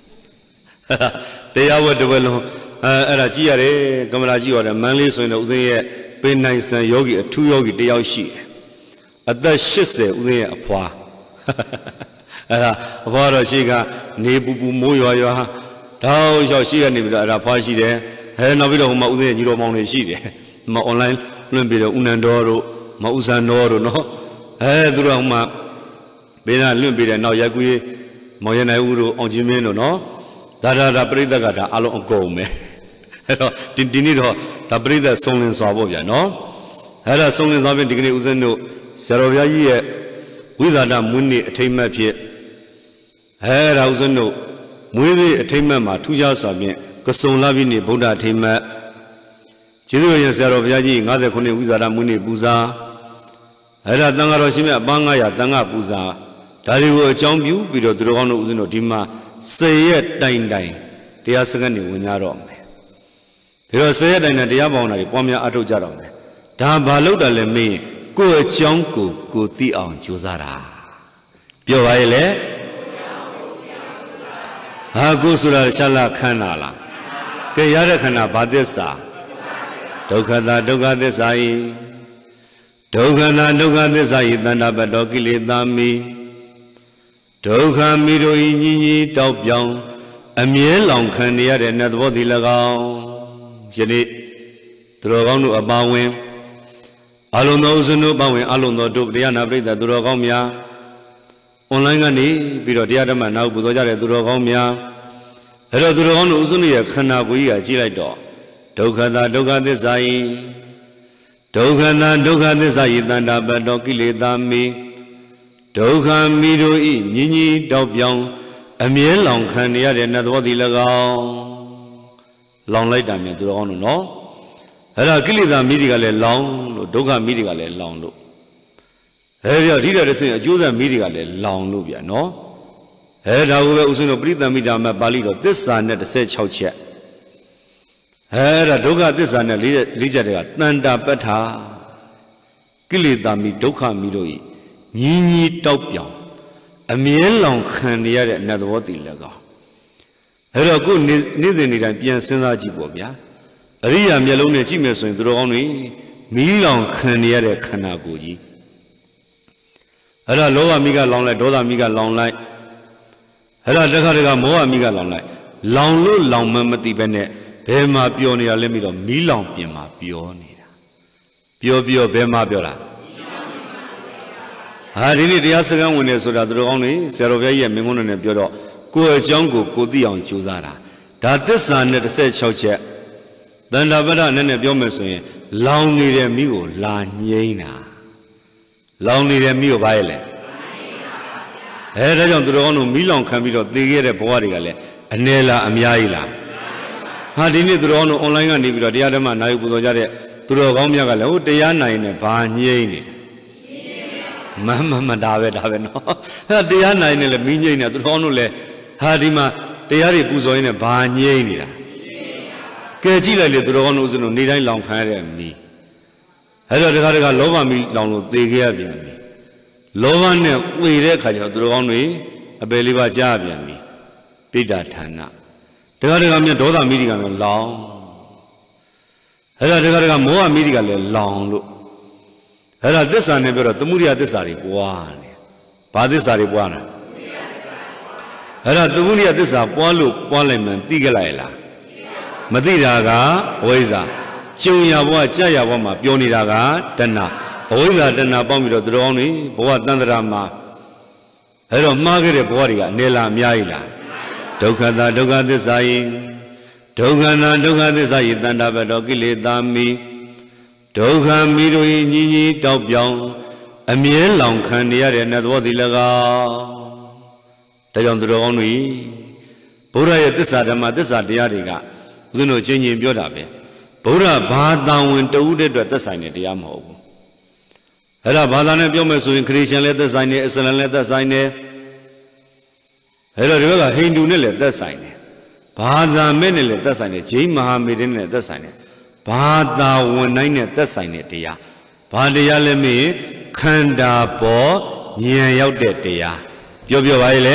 တရားဝဲတစ်ပတ်လုံးအဲ့ဒါကြည့်ရတယ်ကင်မရာကြည့်ရတယ်မန်းလေးဆိုရင်တော့ဦးဇင်းရဲ့ပင်နိုင်ဆန်ယောဂီအထူးယောဂီတယောက်ရှိတယ်အသက်80ဦးဇင်းရဲ့အဖွာအဲ့ဒါအဖွာတော့ရှေ့ကနေပူမိုးရွာတောက်လျှောက်ရှေ့ကနေပြီးတော့အဲ့ဒါဖွာရှိတယ်နောက်ပြီးတော့ဟိုမှာဦးဇင်းရဲ့ညီတော်မောင်တွေရှိတယ်ဒီမှာ online လွှင့်ပြီးတော့ဦးနန္တော်တို့မဦးစံတော်တို့နော်သူတို့ဟိုမှာဘေးကလွင့်ပြီးတဲ့နောက်ရက်ကူးမောင်ရနိုင်ဦးတို့အောင်ချင်းမင်းတို့နော်ဒါပြိဿကဒါအလုံးအကုန်ပဲအဲ့တော့ဒီနေ့တော့ဒါပြိဿဆုံးလင်းစွာပေါ့ဗျာနော်အဲ့ဒါဆုံးလင်းစွာဖြင့်ဒီကနေ့ဦးဇင်းတို့ဆရာတော်ဘုရားကြီးရဲ့ဝိဇာဒမွေးနေ့အထိမ်းအမှတ်ဖြစ်အဲ့ဒါဦးဇင်းတို့မွေးနေ့အထိမ်းအမှတ်မှာထူးခြားစွာဖြင့်ကစုံလာပြီနေ့ဗုဒ္ဓအထိမ်းအမှတ်ကျေးဇူးတော်ရှင်ဆရာတော်ဘုရားကြီး59ဝိဇာဒမွေးနေ့ပူဇာအဲ့ဒါတန်ဃာတော်ရှင်မြတ်အပန်း900တန်ဃာပူဇာဒါတွေကိုအကြောင်းပြုပြီးတော့သူတော်ကောင်းတို့ဦးဇင်းတို့ဒီမှာ10ရက်တိုင်တရားစခန်းနေဝင်ကြတော့မယ်ဒါတော့10ရက်တိုင်တရားပေါင်းတာတွေပွားများအထောက်ကြတော့မယ်ဒါဘာလို့တာလဲမေးကိုယ့်အကြောင်းကိုသိအောင်ကြိုးစားတာပြောပါရဲ့လေဟာကိုဆိုတာရှာလာခန္ဓာလားကဲရတဲ့ခန္ဓာဘာသစ္စာဒုက္ခတာဒုက္ခသစ္စာဤဒုက္ခနာဒုက္ခသစ္စာဤတဏ္ဍပတောကိလေသာမိဒုက္ခမိတို့ဤညီညီတောက်ပြောင်းအမြဲလောင်ခံရတဲ့နတ်သဘောသည်၎င်းယနေ့သူတော်ကောင်းတို့အပါဝင်အလုံးသောဥစ္စနုပါဝင်အလုံးသောတို့တရားနာပရိသတ်သူတော်ကောင်းများအွန်လိုင်းကနေပြီးတော့တရားဓမ္မနောက်ပူဇော်ကြတဲ့သူတော်ကောင်းများအဲ့တော့သူတော်ကောင်းတို့ဥစ္စနုရဲ့ခန္ဓာကိုယ်ကြီးကကြည့်လိုက်တော့ဒုက္ခတာဒုက္ခသစ္စာဤဒုက္ခနာဒုက္ခသစ္စာဤတဏ္ဍပတောကိလေသာမိဒုက္ခမိတို့ဤညီညီတောက်ပြောင်းအမြဲလောင်ခံရတဲ့နတ်သဘောသည်၎င်းလောင်လိုက်တာမြန်သူတော်ကောင်းတို့နော်အဲ့ဒါကိလေသာမိတွေကလည်းလောင်လို့ဒုက္ခမိတွေကလည်းလောင်လို့အဲ့ဒီတော့ဒီတဲ့ဆင်းအကျိုးဆက်မိတွေကလည်းလောင်လို့ဗျာနော်အဲ့ဒါကိုပဲဥစဉ်တို့ပရိသမိတာမှာပါဠိတော်သစ္စာနဲ့16ချက်အဲ့ဒါဒုက္ခသစ္စာနဲ့၄ချက်တည်းကတဏ္ဍပဋ္ဌာကိလေသာမိဒုက္ခမိတို့ဤညီညီတောက်ပြောင်အမြဲလောင်ခံရတဲ့နတ်သဘောတည်၎င်းအဲ့တော့ကိုနေ့စဉ်နေ့တိုင်းပြန်စဉ်းစားကြည့်ပေါ့ဗျာအရိယာမျက်လုံးနဲ့ကြည့်မယ်ဆိုရင်သူတော်ကောင်းတွေမီးလောင်ခံရတဲ့ခန္ဓာကိုယ်ကြီးအဲ့ဒါလောဘမီးကလောင်လိုက်ဒေါသမီးကလောင်လိုက်အဲ့ဒါတခါတခါမောဟမီးကလောင်လိုက်လောင်လို့လောင်မှမသိပဲနဲ့ဘယ်မှာပျော်နေရလဲပြီးတော့မီးလောင်ပြင်မှာပျော်နေတာပျော်ဘယ်မှာပျော်တာဟာဒီနေ့တရားစခန်းဝင်နေဆိုတာသူတော်ကောင်းတွေဆရာတော်ဘုရားကြီးရဲ့မင်းကုန်းနဲ့ပြောတော့ကိုယ်အကြောင်းကိုသိအောင်ကြိုးစားတာဒါသစ္စာနဲ့16ချက်တဏ္ဍပဒနဲ့ပြောမယ်ဆိုရင်လောင်နေတဲ့မိကိုလာငြိမ်းတာလောင်နေတဲ့မိကိုဘာရဲ့လဲဒါကြောင့်သူတော်ကောင်းတို့မိလောင်ခံပြီးတော့သေခဲ့တဲ့ဘဝတွေကလည်းအနေလားအများကြီးလားဟာဒီနေ့သူတော်ကောင်းတို့ online ကနေပြီးတော့တရားဓမ္မနာယူပူဇော်ကြတဲ့သူတော်ကောင်းများကလည်းဟိုတရားနိုင်နေဘာငြိမ်းနေမဒါပဲနော်တရားနိုင်နေလဲမိငြိမ်းနေသူတော်ကောင်းတို့လည်းဟာဒီမှာတရားတွေပူဇော်ရင်းနဲ့ဘာငြိမ်းနေတာကဲကြည့်လိုက်လေသူတော်ကောင်းတို့ဦးဇင်းတို့နေတိုင်းလောင်ခံရတဲ့မိအဲ့တော့တခါလောဘမိလောင်လို့သေခဲ့ရပြန်ပြီလောဘနဲ့သေတဲ့အခါကျတော့သူတော်ကောင်းတွေအပယ်လေးပါးကြားပြန်ပြီပိဋ္ဌာဌာနတခါမြတ်ဒေါသမိတွေကလည်းလောင်အဲ့ဒါတခါမောဟမိတွေကလည်းလောင်လို့အဲ့ဒါသစ္စာနဲ့ပြောတော့သမုဒိယသစ္စာတွေပွားနေဘာသစ္စာတွေပွားနေအဲ့ဒါသမုဒိယသစ္စာပွားလို့ပွားလိုက်မှသိကြလိုက်လားမသိတာကအဝိဇ္ဇာကျုံရဘဝကြာရဘဝမှာပြောနေတာကတဏှာအဝိဇ္ဇာတဏှာပေါင်းပြီးတော့သူတော်ကောင်းတွေဘဝတန်ត្រာမှာအဲ့တော့မှားခဲ့တဲ့ဘဝတွေကအနည်းလားအများကြီးလားဒုက္ခသာဒုက္ခသစ္စာယိဒုက္ခသာဒုက္ခသစ္စာယိတဏ္ဍဘတောကိလေသာမိဒုက္ခမိတို့ဤညီညီတောက်ပြောင်းအမြဲလောင်ခံနေရတဲ့နတ်သဘောတိ၎င်းဒါကြောင့်သူတော်ကောင်းတွေဘုရားရဲ့သစ္စာဓမ္မသစ္စာတရားတွေကဦးဇင်းတို့ချင်းချင်းပြောတာပဲဘုရားဘာသာဝင်တဦးတဲ့အတွက်သက်ဆိုင်တဲ့တရားမဟုတ်ဘူးအဲ့ဒါဘာသာနဲ့ပြောမယ်ဆိုရင်ခရစ်ယာန်လည်းသက်ဆိုင်တယ်အစ္စလာမ်လည်းသက်ဆိုင်တယ်အဲ့တော့ဒီဘက်ကဟိန္ဒူနဲ့လည်းသက်ဆိုင်တယ်ဘာသာမဲ့နဲ့လည်းသက်ဆိုင်တယ်ဂျိမ်းမဟာမေတ္တာနဲ့သက်ဆိုင်တယ်ဘာသာဝင်တိုင်းနဲ့သက်ဆိုင်တဲ့တရားဘာတရားလဲမေးခန္ဓာပေါ်ဉာဏ်ရောက်တဲ့တရားပြောပါရဲ့လေ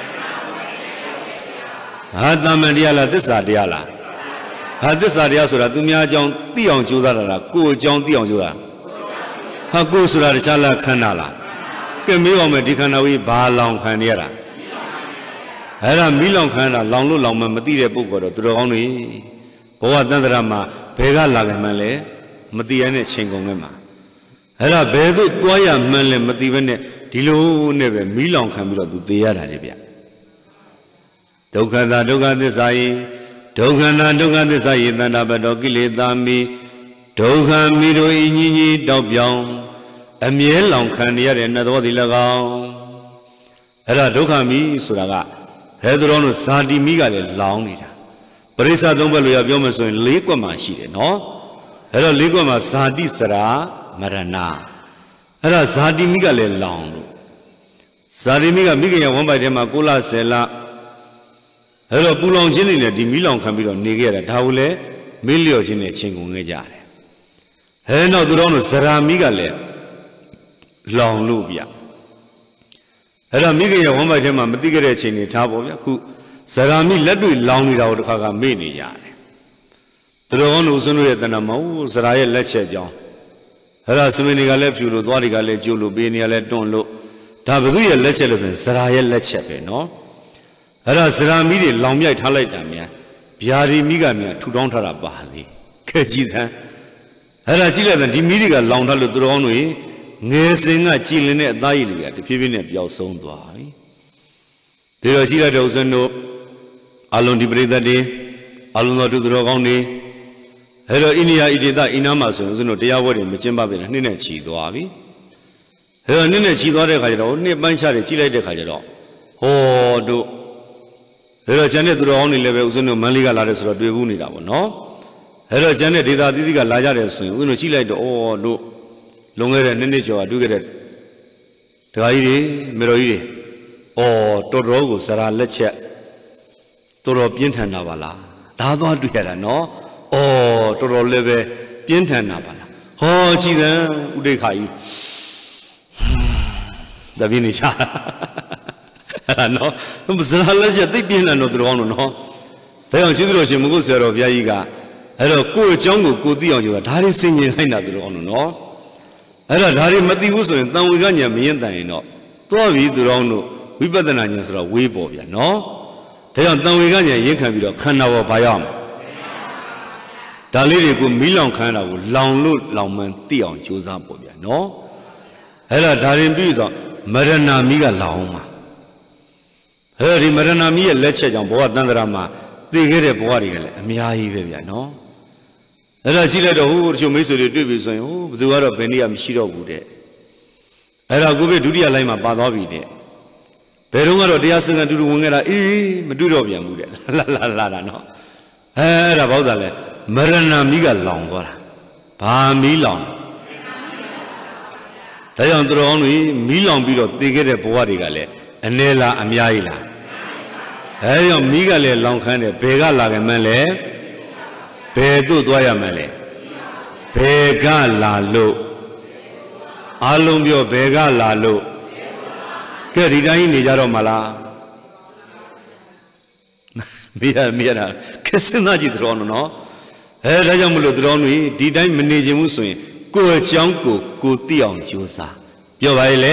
ဟာတမန်တရားလားသစ္စာတရားလားဟာသစ္စာတရားဆိုတာသူများအကြောင်းသိအောင်ကြိုးစားတာလားကိုယ်အကြောင်းသိအောင်ကြိုးစားဟာကိုယ်ဆိုတာတခြားလားခန္ဓာလားကဲမေးပါမယ်ဒီခန္ဓာကြီးဘာလောင်ခံနေရတာအဲ့ဒါမိလောင်ခံတာလောင်လို့လောင်မှမသိတဲ့ပုဂ္ဂိုလ်တော့သူတော်ကောင်းတွေဘဝတန်ត្រာမှာဘယ်ကလာကြမှန်းလဲမသိရတဲ့ချိန်ကုန်ခဲ့မှာအဲ့ဒါဘယ်သို့သွားရမှန်းလဲမသိဘဲနဲ့ဒီလိုနဲ့ပဲမိလောင်ခံပြီးတော့သူသေရတာလေဗျဒုက္ခသာဒုက္ခသစ္စာယိဒုက္ခသာဒုက္ခသစ္စာယိတဏ္ဍဘတောကိလေသာမိဒုက္ခမိတို့ဤညီညီတောက်ပြောင်းအမြဲလောင်ခံနေရတဲ့နတ်တော်သည်၎င်းအဲ့ဒါဒုက္ခမိဆိုတာကဟဲ့သူတော်တို့ဇာတိမိကလည်းလောင်နေတာပရိစ္ဆာသုံးဘက်လို့ရပြောမယ်ဆိုရင်၄ကွက်မှရှိတယ်နော်အဲ့တော့၄ကွက်မှာဇာတိစရာမရဏအဲ့ဒါဇာတိမိကလည်းလောင်လို့ဇာတိမိကမိခင်ရဝမ်းပိုက်ထဲမှာ6လ10လအဲ့တော့ပူလောင်ခြင်းတွေနဲ့ဒီမိလောင်ခံပြီးတော့နေခဲ့ရတာဒါကိုလည်းမေးလျော့ခြင်းနဲ့ချင်းကုန်ခဲ့ကြတယ်ဟဲ့နောက်သူတော်တို့ဇရာမိကလည်းလောင်လို့ဗျအဲ့တော့မိခင်ရဝမ်းပိုက်ထဲမှာမသိခဲ့တဲ့အချိန်တွေထားပေါ့ဗျခုဇရာမိလက်တွေ့လောင်နေတာကိုတစ်ခါကမေ့နေရတယ်သူတော်ကောင်းတို့ဆွမ်းလို့ရဲ့တဏ္ဍမဟုတ်ဇရာရဲ့လက်ချက်ကြောင်းအဲ့ဒါစမင်းတွေကလည်းဖြူလို့သွားတွေကလည်းကျိုးလို့ပေးနေရလဲတွန့်လို့ဒါဘုသူရဲ့လက်ချက်လို့ဆိုရင်ဇရာရဲ့လက်ချက်ပဲနော်အဲ့ဒါဇရာမိတွေလောင်မြိုက်ထားလိုက်တာများဗျာဒီမိကများထူထောင်းထားတာပါလေခဲကြည့်စမ်းအဲ့ဒါကြည့်လိုက်တဲ့ဒီမိတွေကလောင်ထားလို့သူတော်ကောင်းတို့ငယ်စဉ်ကကြည်လင်တဲ့အသားရည်တွေကတဖြည်းဖြည်းနဲ့ပျောက်ဆုံးသွားပြီဒီလိုရှိလိုက်တဲ့ဥစ္စာတို့အလုံးဒီပရိသတ်တွေအလုံးတော်သူတော်ကောင်းတွေအဲ့တော့အိန္ဒိယဣတိတအိနာမှာဆိုရင်ဥစ္စာတို့တရားဝဲတွေမကျင်းပပဲနဲ့နှစ်နဲ့ချီသွားပြီအဲ့တော့နှစ်နဲ့ချီသွားတဲ့ခါကျတော့နှစ်ပိုင်းခြားတွေကြည့်လိုက်တဲ့ခါကျတော့ဟောတို့အဲ့တော့ကျန်တဲ့သူတော်ကောင်းတွေလည်းပဲဥစ္စာတို့မန္လိကလာတယ်ဆိုတော့တွေ့ဘူးနေတာပေါ့နော်အဲ့တော့ကျန်တဲ့ဒေသသီးသီးကလာကြတယ်ဆိုရင်ဥစ္စာတို့ကြည့်လိုက်တော့အော်တို့လွန်ခဲ့တဲ့နှစ်ကျော်ကတွေ့ခဲ့တဲ့ဒကာကြီးတွေမေတော်ကြီးတွေအော်တော်တော်ကိုဇရာလက်ချက်တော်တော်ပြင်းထန်တာပါလားဒါသွားတွေ့ရတာနော်အော်တော်တော်လည်းပဲပြင်းထန်တာပါလားဟောကြည်စံဥဒိခါကြီးဒါပြင်းနေချာနော်ဇရာလက်ချက်သိပြင်းတယ်တော့သူတော်ကောင်းတို့နော်ဒါကြောင့်ကျေးဇူးတော်ရှင်မုဂုတ်ဆရာတော်ဘုရားကြီးကအဲ့တော့ကိုယ့်အကြောင်းကိုသိအောင်ကြိုးစားဒါတွေဆင်ញင်ခိုင်းတာသူတော်အောင်နော်အဲ့တော့ဒါတွေမသိဘူးဆိုရင်တန်ဝေကဉာဏ်မရင်တန်ရင်တော့သွားပြီးသူတော်တို့ဝိပဿနာဉာဏ်ဆိုတော့ဝေးပေါ်ဗျာနော်ဒါကြောင့်တန်ဝေကဉာဏ်ရင်ခံပြီးတော့ခန္ဓာပေါ်ဘာရအောင်ဒါလေးတွေကိုမီးလောင်ခမ်းတာကိုလောင်လို့လောင်မှန်းသိအောင်ကြိုးစားပေါ့ဗျာနော်အဲ့ဒါဒါရင်ပြီးဆိုမရဏမီးကလောင်မှာအဲ့ဒီမရဏမီးရဲ့လက်ချက်ကြောင့်ဘဝတန်ត្រာမှာသိခဲ့တဲ့ဘဝတွေကလည်းအများကြီးပဲဗျာနော်အဲ့ဒါရှိလိုက်တော့ဟိုတချို့မိတ်ဆွေတွေတွေ့ပြီဆိုရင်ဟိုဘယ်သူကတော့ဘယ်နည်းမရှိတော့ဘူးတဲ့အဲ့ဒါကိုပဲဒုတိယလိုင်းမှာပါသွားပြီတဲ့ဘယ်တော့ကတော့တရားစင်ကတူတူဝင်ခဲ့တာအေးမတွေ့တော့ပြန်ဘူးတဲ့လာတာနော်အဲ့ဒါဘာလို့လဲမရဏမီးကလောင်သွားတာဘာမီးလောင်ဒါကြောင့်သူတော်တွေမီးလောင်ပြီးတော့သိခဲ့တဲ့ဘဝတွေကလည်းအနေလားအများကြီးလားအဲကြောင့်မီးကလည်းလောင်ခမ်းတယ်ဘယ်ကလာကြမှန်းလဲဘယ်သို့သွားရမှန်းလဲဘယ်ကလာလို့အလုံးပြောဘယ်ကလာလို့ကဲဒီတိုင်းနေကြတော့မလားမိရတာခက်စင်းသားကြည့်တော်နော်အဲဒါကြောင့်မလို့တော်တွေဒီတိုင်းမနေခြင်းဘူးဆိုရင်ကိုယ်အကြောင်းကိုသိအောင်ကြိုးစားပြောပါလေ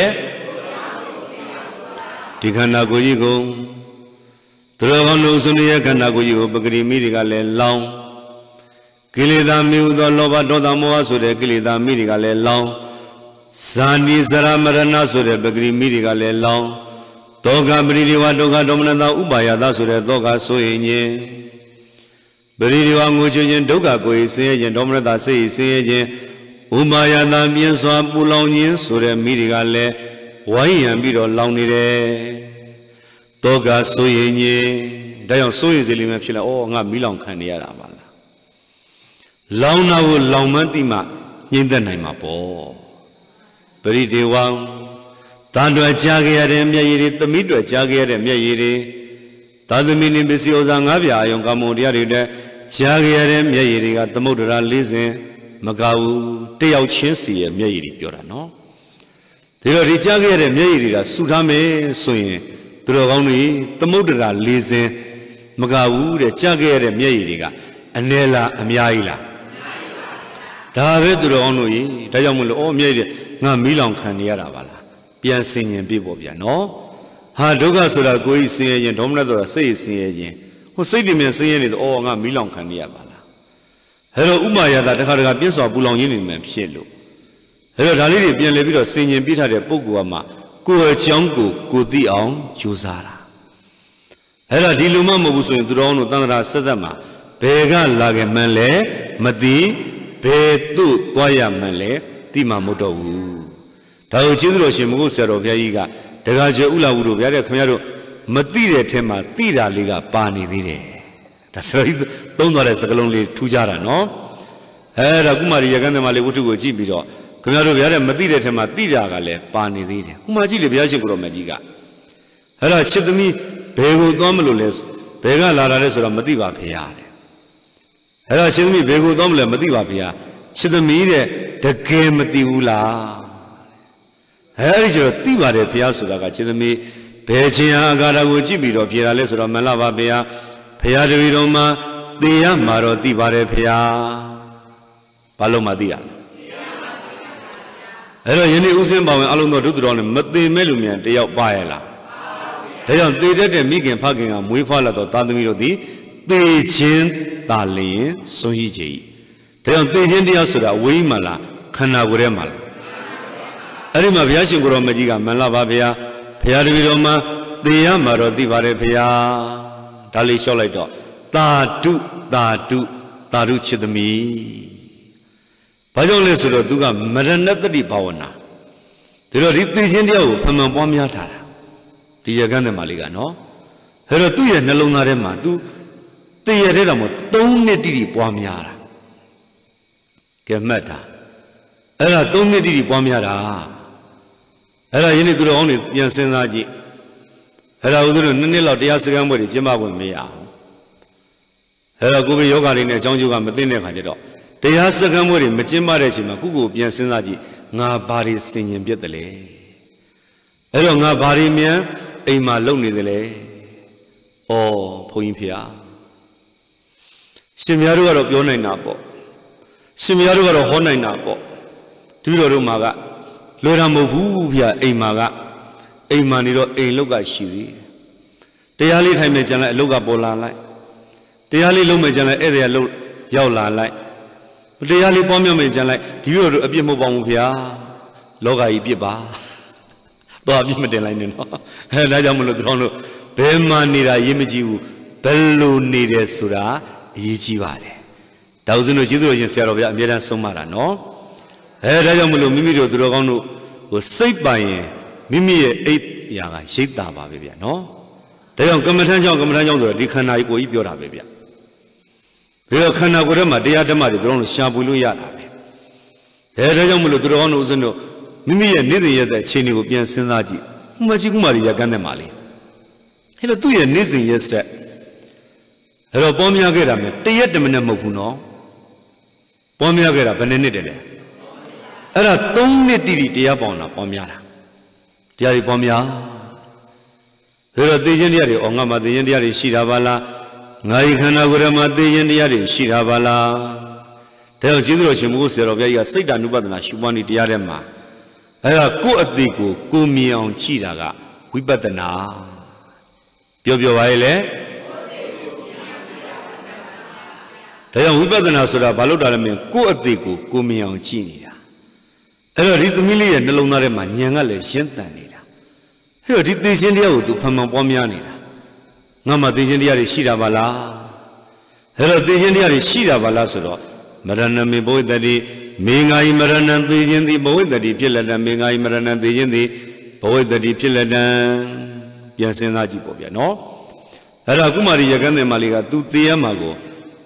ဒီခန္ဓာကိုယ်ကြီးကိုသူတော်ကောင်းတို့ဆိုနေတဲ့ခန္ဓာကိုယ်ကြီးကိုပဂရိမိတွေကလည်းလောင်းကိလေသာမြူသောလောဘဒေါသမောဟဆိုတဲ့ကိလေသာမိတွေကလည်းလောင်းဇာတိဇရာမရဏဆိုတဲ့ပဂရိမိတွေကလည်းလောင်းဒေါကပရိဒီဝဒုက္ခဒေါမနတာဥပါယတာဆိုတဲ့ဒေါကဆိုရင်ချင်းပရိဒီဝငိုချခြင်းဒုက္ခကိုဆင်းရဲခြင်းဒေါမနတာစိတ်ဆင်းရဲခြင်းဥပါယတာပြင်းစွာပူလောင်ခြင်းဆိုတဲ့မိတွေကလည်းဝိုင်းရံပြီးတော့လောင်နေတယ်ဒေါကဆိုရင်ချင်းဒါကြောင့်ဆိုရင်စီလေးမှဖြစ်လာဩငါမီးလောင်ခံနေရတာပါလားလောင်တာကိုလောင်မှန်းသိမှညှင်းသက်နိုင်မှာပေါ့ပရိဒေဝံတန်တော်ကြားခဲ့ရတဲ့မျက်ရည်တွေသမီးတော်ကြားခဲ့ရတဲ့မျက်ရည်တွေသာသမီနှင့်ပစ္စည်းဥစ္စာ၅ပြာအယုံကာမုံတရားတွေတဲ့ကြားခဲ့ရတဲ့မျက်ရည်တွေကသမုဒ္ဒရာ၄စဉ်မကဘူးတယောက်ချင်းစီရဲ့မျက်ရည်တွေပြောတာနော်ဒီတော့ဒီကြားခဲ့ရတဲ့မျက်ရည်တွေကဆူထားမယ်ဆိုရင်သူတော်ကောင်းတွေသမုဒ္ဒရာ၄စဉ်မကဘူးတဲ့ကြားခဲ့ရတဲ့မျက်ရည်တွေကအနည်းလားအများကြီးလားဒါပဲသူတော်ကောင်းတို့ကြီးဒါကြောင့်မလို့ဩမျက်ရည်ငါမီးလောင်ခံနေရတာပါလားပြန်ဆင်ញင်ပြပေါ့ဗျာနော်ဟာဒုက္ခဆိုတာကိုယ်ကြီးဆင်းရဲခြင်းဒေါမနဆိုတာစိတ်ဆင်းရဲခြင်းဟိုစိတ်တွေမြန်ဆင်းရဲနေတော့ဩငါမီးလောင်ခံနေရပါလားအဲ့တော့ဥမာယတာတခါတခါပြင်းစွာပူလောင်ခြင်းနေမှဖြစ်လို့အဲ့တော့ဒါလေးတွေပြန်လဲပြီးတော့ဆင်ញင်ပြထားတဲ့ပုဂ္ဂိုလ်ကမှကိုယ်အကြောင်းကိုသိအောင်ကြိုးစားတာအဲ့တော့ဒီလိုမှမဟုတ်ဘူးဆိုရင်သူတော်တို့တန်ត្រာဆက်သက်မှာဘယ်ကလာခဲ့မှန်းလဲမသိဘယ်သို့သွားရမှန်းလဲသိမှမဟုတ်တော့ဘူးဒါကိုကျေးဇူးတော်ရှင်မဟုတ်ဆရာတော်ဘုရားကြီးကဒကာကျော်ဥလာဝုတို့ဗျာတဲ့ခင်ဗျားတို့မသိတဲ့အထက်မှာသိတာလေးကပါနေသေးတယ်ဒါဆိုတော့သုံးသွားတဲ့စကားလုံးလေးထူးခြားတာနော်အဲ့ဒါကုမာရီရကန်းသမလေးဝတ္ထုကိုကြည့်ပြီးတော့ခင်ဗျားတို့ဗျာတဲ့မသိတဲ့အထက်မှာသိတာကလည်းပါနေသေးတယ်ဥမာကြည့်လေဘုရားရှင်ကိုတော်မြတ်ကြီးကအဲ့ဒါချစ်သမီးဘယ်ကိုသွားမလို့လဲဘယ်ကလာတာလဲဆိုတော့မသိပါဖေရတဲ့အဲ့ဒါချစ်သမီးဘယ်ကိုသွားမလဲမသိပါဖေရချစ်သမီးတဲ့တကယ်မသိဘူးလားအဲ့ဒီကျတော့သိပါတယ်ဖေရဆိုတာကချစ်သမီးဘယ်ချင်းဟာအကာရကိုကြည့်ပြီးတော့ဖြေတာလဲဆိုတော့မလားပါဖေရဖေရတပည့်တော်မှာသိရမှာတော့သိပါတယ်ဖေရဘာလို့မှသိရလဲအဲ့တော့ယနေ့ဥစဉ်ပါဝင်အလုံးတော်ဒုတော်နဲ့မသိမဲ့လူမြန်တယောက်ပါရလားဒါကြောင့်သေတတ်တဲ့မိခင်ဖခင်ကမွေးဖွားလာတော့သားသမီးတို့သည်သေခြင်းသာလျင်ဆုံးရှိကြ၏ဒါကြောင့်သေခြင်းတရားဆိုတာဝိမာလားခန္ဓာကိုယ်ထဲမှာလားအဲ့ဒီမှာဘုရားရှင်ကိုတော်မကြီးကမလားပါဗျာဘုရားတပည့်တော်မှာသေရမှာတော့သိပါတယ်ဗျာဒါလေးလျှောက်လိုက်တော့သာဓုသာဓုသာဓုချစ်သမီးဘာကြောင့်လဲဆိုတော့သူကမရဏတတိဘာဝနာဒါတော့ဒီသေခြင်းတရားကိုဖန်ဖန်ပွားများထားတာဒီရကန်းတဲ့မာလေးကနော်အဲ့တော့သူ့ရဲ့နှလုံးသားထဲမှာသူတည့်ရတဲ့တောင်မှ3နှစ်တိတိပွားများတာကဲမှတ်တာအဲ့ဒါ3နှစ်တိတိပွားများတာအဲ့ဒါယနေ့သူတော်အောင်တွေပြန်စဉ်းစားကြည့်အဲ့ဒါဦးဇင်းတို့2နှစ်လောက်တရားစခန်းပွဲတွေကျင်းပခွင့်မရအောင်အဲ့တော့ကိုယ်ပဲယောဂတွေနဲ့အကြောင်းကျိုးကမသိတဲ့ခါကျတော့တရားစခန်းပွဲတွေမကျင်းပတဲ့အချိန်မှာကိုပြန်စဉ်းစားကြည့်ငါဘာတွေဆင်ញင်ပြတ်တယ်လဲအဲ့တော့ငါဘာတွေမြန်အိမ်မှာလုံနေတယ်လဲဩဘုန်းကြီးဖေဟာရှင်များတို့ကတော့ပြောနိုင်တာပေါ့ရှင်များတို့ကတော့ဟောနိုင်တာပေါ့တပည့်တော်တို့မှာကလွယ်တာမဟုတ်ဘူးဗျအိမ်မှာကအိမ်မှာနေတော့အိမ်လောက်ကရှိသေးတယ်တရားလေးထိုင်မယ်ကြံလိုက်အလောက်ကပေါ်လာလိုက်တရားလေးလုံးမယ်ကြံလိုက်ဧည့်သည်ကရောက်လာလိုက်တရားလေးပွားများမယ်ကြံလိုက်ဒီလိုတို့အပြစ်မဟုတ်ပါဘူးဗျာလောကကြီးပြစ်ပါတော့အပြစ်မတင်လိုက်နဲ့နော်ဒါကြောင့်မလို့တို့တို့ဘယ်မှာနေတာရေးမကြည့်ဘူးဘယ်လိုနေတယ်ဆိုတာအရေးကြီးပါတယ်ဒါဥစဉ်တို့ကျေးဇူးတော်ရှင်ဆရာတော်ဗျာအမြဲတမ်းဆုံးမတာနော်ဒါကြောင့်မလို့မိမိတို့သူတော်ကောင်းတို့ကိုစိတ်ပိုင်ရင်မိမိရဲ့အိတ်ရာကရိတ်တာပါပဲဗျာနော်ဒါကြောင့်ကမ္မထမ်းကြောင့်ဆိုတော့ဒီခန္ဓာကြီးကိုကြီးပြောတာပဲဗျာဒီတော့ခန္ဓာကိုယ်ထဲမှာတရားဓမ္မတွေသူတော်တို့ရှာဖွေလို့ရတာပဲဒါကြောင့်မလို့သူတော်ကောင်းတို့ဥစဉ်တို့မိမိရဲ့နေ့စဉ်ရက်သက်အခြေအနေကိုပြန်စဉ်းစားကြည့်ဥမကြီးကုမာရီရကန်းတယ်မှာလေအဲ့တော့သူ့ရဲ့နေ့စဉ်ရက်ဆက်အဲ့တော့ပေါများခဲ့တာမယ်တရက်တမနဲ့မဟုတ်ဘူးနော်ပေါများခဲ့တာဘယ်နှစ်နှစ်တည်းလဲအဲ့ဒါ3နှစ်တိတိတရားပေါင်းတာပေါများတာတရားတွေပေါများဒါတော့သိခြင်းတရားတွေငါမှသိခြင်းတရားတွေရှိတာပါလားငါဤခန္ဓာကိုယ်ထဲမှာသိခြင်းတရားတွေရှိတာပါလားဒါကြောင့်ကျေးဇူးတော်ရှင်ဘုရားဆရာတော်ဘုရားကြီးကစိတ်ဓာနုပဒနာရှုပွားနေတရားထဲမှာအဲ့ဒါကိုယ့်အသိကိုမြင်အောင်ကြည့်တာကဝိပဿနာပြောပါရဲ့လေဒါကြောင့်ဝိပဿနာဆိုတာဘာလို့တာလဲမင်းကိုယ့်အသိကိုမြင်အောင်ကြည့်နေတာအဲ့တော့ဒီသမီးလေးရဲ့နှလုံးသားထဲမှာဉာဏ်ကလည်းရှင်းတန်နေတာအဲ့တော့ဒီသိခြင်းတရားကိုသူဖန်ဖန်ပွားများနေတာငါမှသိခြင်းတရားတွေရှိတာပါလားအဲ့တော့သိခြင်းတရားတွေရှိတာပါလားဆိုတော့မရဏမေဘဝိတ္တိမေငါဤမရဏံသိခြင်းသည်ဘဝိတ္တိဖြစ်လက်တံမေငါဤမရဏံသိခြင်းသည်ဘဝိတ္တိဖြစ်လက်တံပြန်စဉ်းစားကြည့်ပေါ့ဗျာနော်အဲ့ဒါကုမာရီရကန်းတယ်မလေးကသူသိရမှာကို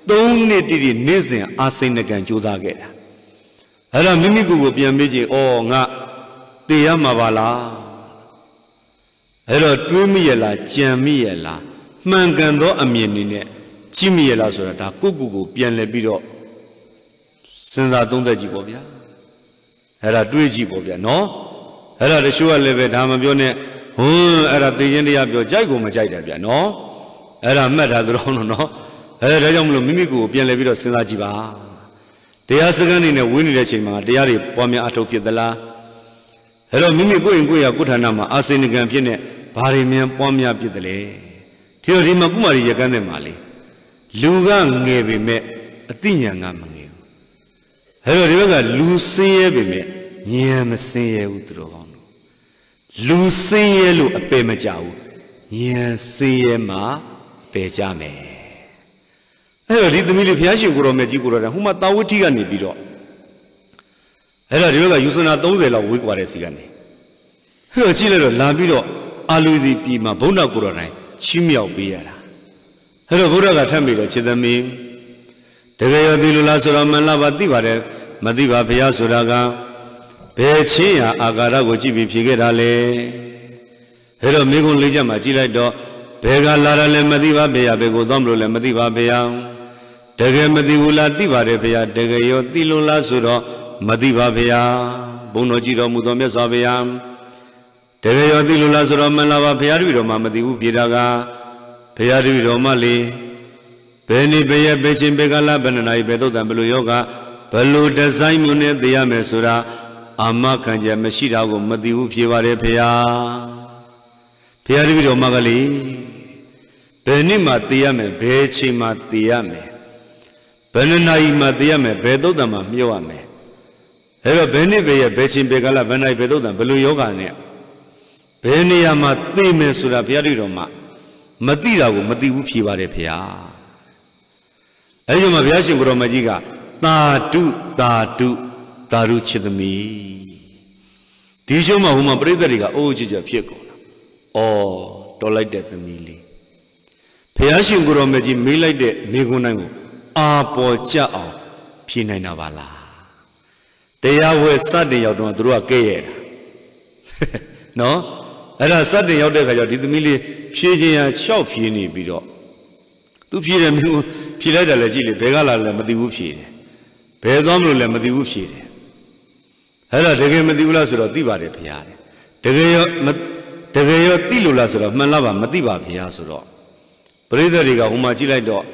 3နှစ်တိတိနေ့စဉ်အာစိဏကံကြိုးစားခဲ့တာအဲ့ဒါမိမိကိုယ်ပြန်မေးကြည့်ဩငါသိရမှာပါလားအဲ့တော့တွေးမိရလားကြံမိရလားမှန်ကန်သောအမြင်နေနဲ့ကြည့်မိရလားဆိုတာဒါကိုယ့်ကိုယ်ပြန်လဲပြီးတော့စဉ်းစားသုံးသပ်ကြည့်ပေါ့ဗျာအဲ့ဒါတွေးကြည့်ပေါ့ဗျာနော်အဲ့ဒါတချို့ကလည်းပဲဒါမပြောနဲ့အဲ့ဒါသိခြင်းတရားပြောကြိုက်ကိုမကြိုက်တယ်ဗျာနော်အဲ့ဒါမှတ်တာတော့နော်ဒါကြောင့်မလို့မိမိကိုယ်ပြန်လဲပြီးတော့စဉ်းစားကြည့်ပါတရားစကားနေနဲ့ဝင်းနေတဲ့အချိန်မှာတရားတွေပွားများအထောက်ဖြစ်သလားအဲ့တော့မိမိကိုယ်ရင်ကိုယ်ရကိုယ်ဌာနမှာအာစိဏကံဖြစ်နေဘာတွေမြန်ပွားများဖြစ်တယ်လေဒီမှာကုမာရီရကန်းတယ်မှာလေလူကငယ်ပေမဲ့အသိဉာဏ်ကမငယ်ဘူးအဲ့တော့ဒီဘက်ကလူစင်းရဲပေမဲ့ဉာဏ်မစင်းရဲဘူးသူတော်ကောင်းတို့လူစင်းရဲလို့အပယ်မကြဘူးဉာဏ်စင်းရဲမှာပယ်ကြမယ်အဲ့တော့ဒီသမီးလေးဘုရားရှင်ကိုတော်မြတ်ကြီးကိုတော်တယ်ဟိုမှာတာဝတိကနေပြီးတော့အဲ့တော့ဒီဘက်ကယူဆနာ30လောက်ဝေးကွာတဲ့စီကနေအဲ့တော့ကြည့်လိုက်တော့လာပြီးတော့အာလူဒီပြည်မှာဘုန်းတော်ကိုတော်တိုင်းချီးမြှောက်ပေးရတာအဲ့တော့ဘုရားကထပ်မိတယ်ခြေသမီးတကယ်ရောသိလို့လားဆိုတော့မလားပါသိပါတယ်မသိပါဘုရားဆိုတာကဘယ်ချင်းရာအာကာရကိုကြည့်ပြီးဖြေခဲ့တာလဲအဲ့တော့မိကုံလေးချက်မှာကြည့်လိုက်တော့ဘယ်ကလာတယ်လဲမသိပါဘုရားဘယ်ကိုသွားမလို့လဲမသိပါဘုရားတကယ်မသိဘူးလားသိပါတယ်ဘုရားတကယ်ရောသိလို့လားဆိုတော့မသိပါဘုရားဘုန်းတော်ကြည်တော်မူသောမြတ်စွာဘုရားတကယ်ရောသိလို့လားဆိုတော့မလားပါဘုရားတပည့်တော်မှမသိဘူးပြေတာကဘုရားတပည့်တော်မှလေဘယ်နေ့ဘယ်ရက်ဘယ်ချိန်ဘယ်ကလာဘယ်နှနာရီဘယ်သုတ်တံဘယ်လိုယောဂဘယ်လိုဒီဇိုင်းမျိုးနဲ့သိရမယ်ဆိုတာအာမခံချက်မရှိတာကိုမသိဘူးဖြေပါတယ်ဘုရားဘုရားတပည့်တော်မှကလေဘယ်နေ့မှသိရမယ်ဘယ်ချိန်မှသိရမယ်ဘယ်နှနာရီမှသိရမယ်ဘယ်သုတ်တံမှမြုပ်ရမယ်အဲ့တော့ဘယ်နေ့ဘယ်ရက်ဘယ်ချိန်ဘယ်ကလာဘယ်နာရီဘယ်သုတ်တံဘယ်လိုယောဂနဲ့ဘယ်နေရာမှာသိမယ်ဆိုတာဘုရားတပည့်တော်မှမသိတာကိုမသိဘူးဖြေပါတယ်ဘုရားအဲဒီမှာဘုရားရှင်ကိုရောမကြီးကသာတုချစ်သမီးဒီရှုံးမှာဟိုမှာပြိဿတွေကအိုးချစ်ဖြစ်ကုန်တာတော်လိုက်တဲ့သမီးလေးဘုရားရှင်ကိုရောမကြီးမေးလိုက်တဲ့မိခွန်းတိုင်းကိုအာပေါ်ကြအောင်ဖြေနိုင်တာပါလားတရားဝဲစတင်ရောက်တော့သူတို့ကကဲ့ရဲ့တာနော်အဲ့ဒါစတင်ရောက်တဲ့ခါကျတော့ဒီသမီးလေးဖြေခြင်းရရှောက်ဖြေနေပြီးတော့သူဖြေတယ်မျိုးဖြေလိုက်တယ်လည်းကြည့်လေဘယ်ကလာလဲမသိဘူးဖြေတယ်ဘယ်သွားမလို့လဲမသိဘူးဖြေတယ်အဲ့ဒါတကယ်မသိဘူးလားဆိုတော့သိပါတယ်ဘုရားတကယ်ရောသိလို့လားဆိုတော့မှန်လားပါမသိပါဘုရားဆိုတော့ပရိသတ်တွေကဟိုမှာကြည့်လိုက်တော့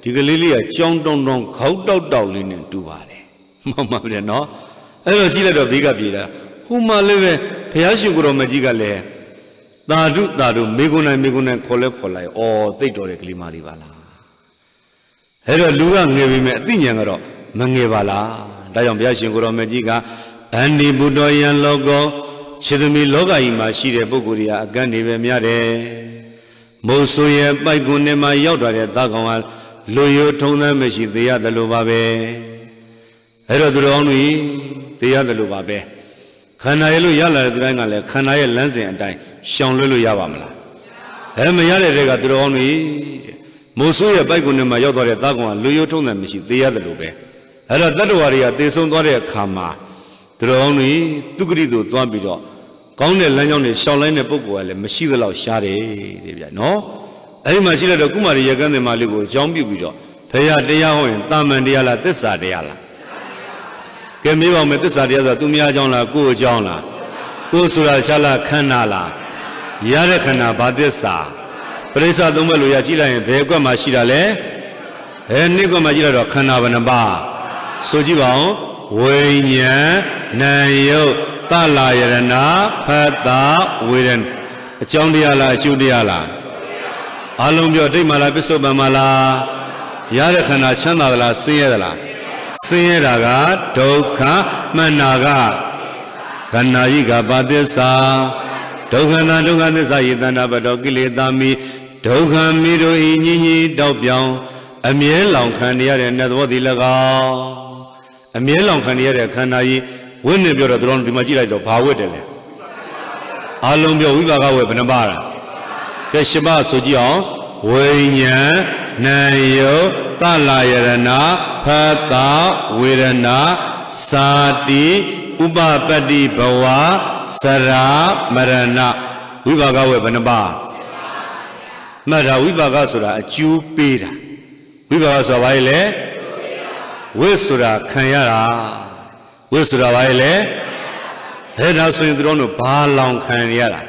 ဒီကလေးလေးကကြောင်းတောင်းတောင်းခေါက်တောက်တောက်လေးနဲ့တူပါတယ်မှန်ပါဗျာနော်အဲ့တော့ရှိလိုက်တော့ဘေးကပြေးတာဟိုမှလည်းပဲဘုရားရှင်ကိုတော်မကြီးကလည်းသာဓုသာဓုမေကုနိုင်ခေါ်လဲခေါ်လိုက်ဩသိတော်တဲ့ကလေးမလေးပါလားအဲ့တော့လူကငယ်ပြီမဲ့အသိဉာဏ်ကတော့မငယ်ပါလားဒါကြောင့်ဘုရားရှင်ကိုတော်မကြီးကအန္တိဘုဒ္ဓယံလောကောခြေသမီးလောကကြီးမှာရှိတဲ့ပုဂ္ဂိုလ်တွေကအကန့်နေပဲများတယ်မိုးဆိုးရဲ့ပိုက်ကွန်းထဲမှာရောက်သွားတဲ့သားကောင်ကလူရိုးထုံးသမ်းမရှိသေးရတယ်လို့ပါပဲအဲ့တော့သူတော်ကောင်းတွေသေးရတယ်လို့ပါပဲခန္ဓာရဲ့လို့ရလာတဲ့သူတိုင်းကလည်းခန္ဓာရဲ့လမ်းစဉ်အတိုင်းရှောင်လွှဲလို့ရပါမလားမရတဲ့တဲ့ကသူတော်ကောင်းတွေမိုးဆိုးရဲ့ပိုက်ကွန်းထဲမှာရောက်သွားတဲ့သားကောင်ကလူရိုးထုံးသမ်းမရှိသေးရတယ်လို့ပဲအဲ့တော့တတ္တဝါတွေကသေဆုံးသွားတဲ့အခါမှာသူတော်ကောင်းတွေသူဂရိတို့သွားပြီးတော့ကောင်းတဲ့လမ်းကြောင်းတွေရှောင်လိုက်တဲ့ပုဂ္ဂိုလ်ကလည်းမရှိသလောက်ရှားတယ်တဲ့ဗျာနော်အဲ့ဒီမှာရှိလိုက်တော့ကုမာရီရကန်းတင်မလေးကိုအကြောင်းပြုပြီးတော့ဘုရားတရားဟောရင်တာမန်တရားလားသစ္စာတရားလားကဲမေးပါဦးမယ်သစ္စာတရားဆိုတာသူများအကြောင်းလားကိုယ့်အကြောင်းလားကိုယ်ဆိုတာရှားလားခန္ဓာလားရတဲ့ခန္ဓာဘာသစ္စာပရိစ္ဆာသုံးဘက်လို့ရကြည့်လိုက်ရင်ဘယ်အကွက်မှာရှိတာလဲနှစ်ကွက်မှာကြည့်လိုက်တော့ခန္ဓာဘယ်နှပါဆိုကြည့်ပါဦးဝိညာဉ်နာယုတ်သလာယရဏဖတ်တာဝေဒနာအကြောင်းတရားလားအကျိုးတရားလားအလုံးပြောဒိဋ္ဌမလားပစ္စုပန်မလားရတဲ့ခန္ဓာချမ်းသာသလားဆင်းရဲသလားဆင်းရဲတာကဒုက္ခမှန်တာကခန္ဓာကြီးကဘာသစ္စာဒုက္ခသစ္စာယတန္တာပတောကိလေသာမိဒုက္ခမိတို့ဤညင်ညင်တောက်ပြောင်းအမြဲလောင်ခံရတဲ့နတ်သဘောတည်၎င်းအမြဲလောင်ခံရတဲ့ခန္ဓာကြီးဝိနည်းပြောတော့တို့ဒီမှာကြည့်လိုက်တော့ဘာဝတ်တယ်လဲအလုံးပြောဝိပါကဝတ်ဘယ်နှပါလားကဲရှင်းပါဆိုကြည့်အောင်ဝိညာဉ်နာယုတ်သလာယရဏဖတ်တာဝေဒနာစာတိဥပပတ္တိဘဝစရာမရဏဝိပါကဝတ်ဘယ်နှပါမှတ်တာဝိပါကဆိုတာအကျိုးပေးတာဝိပါကဆိုတာဘာလဲဝိဆိုတာခံရတာဝိဆိုတာဘာလဲဒါဆိုရင်သူတို့ဘာလောင်ခံရတာ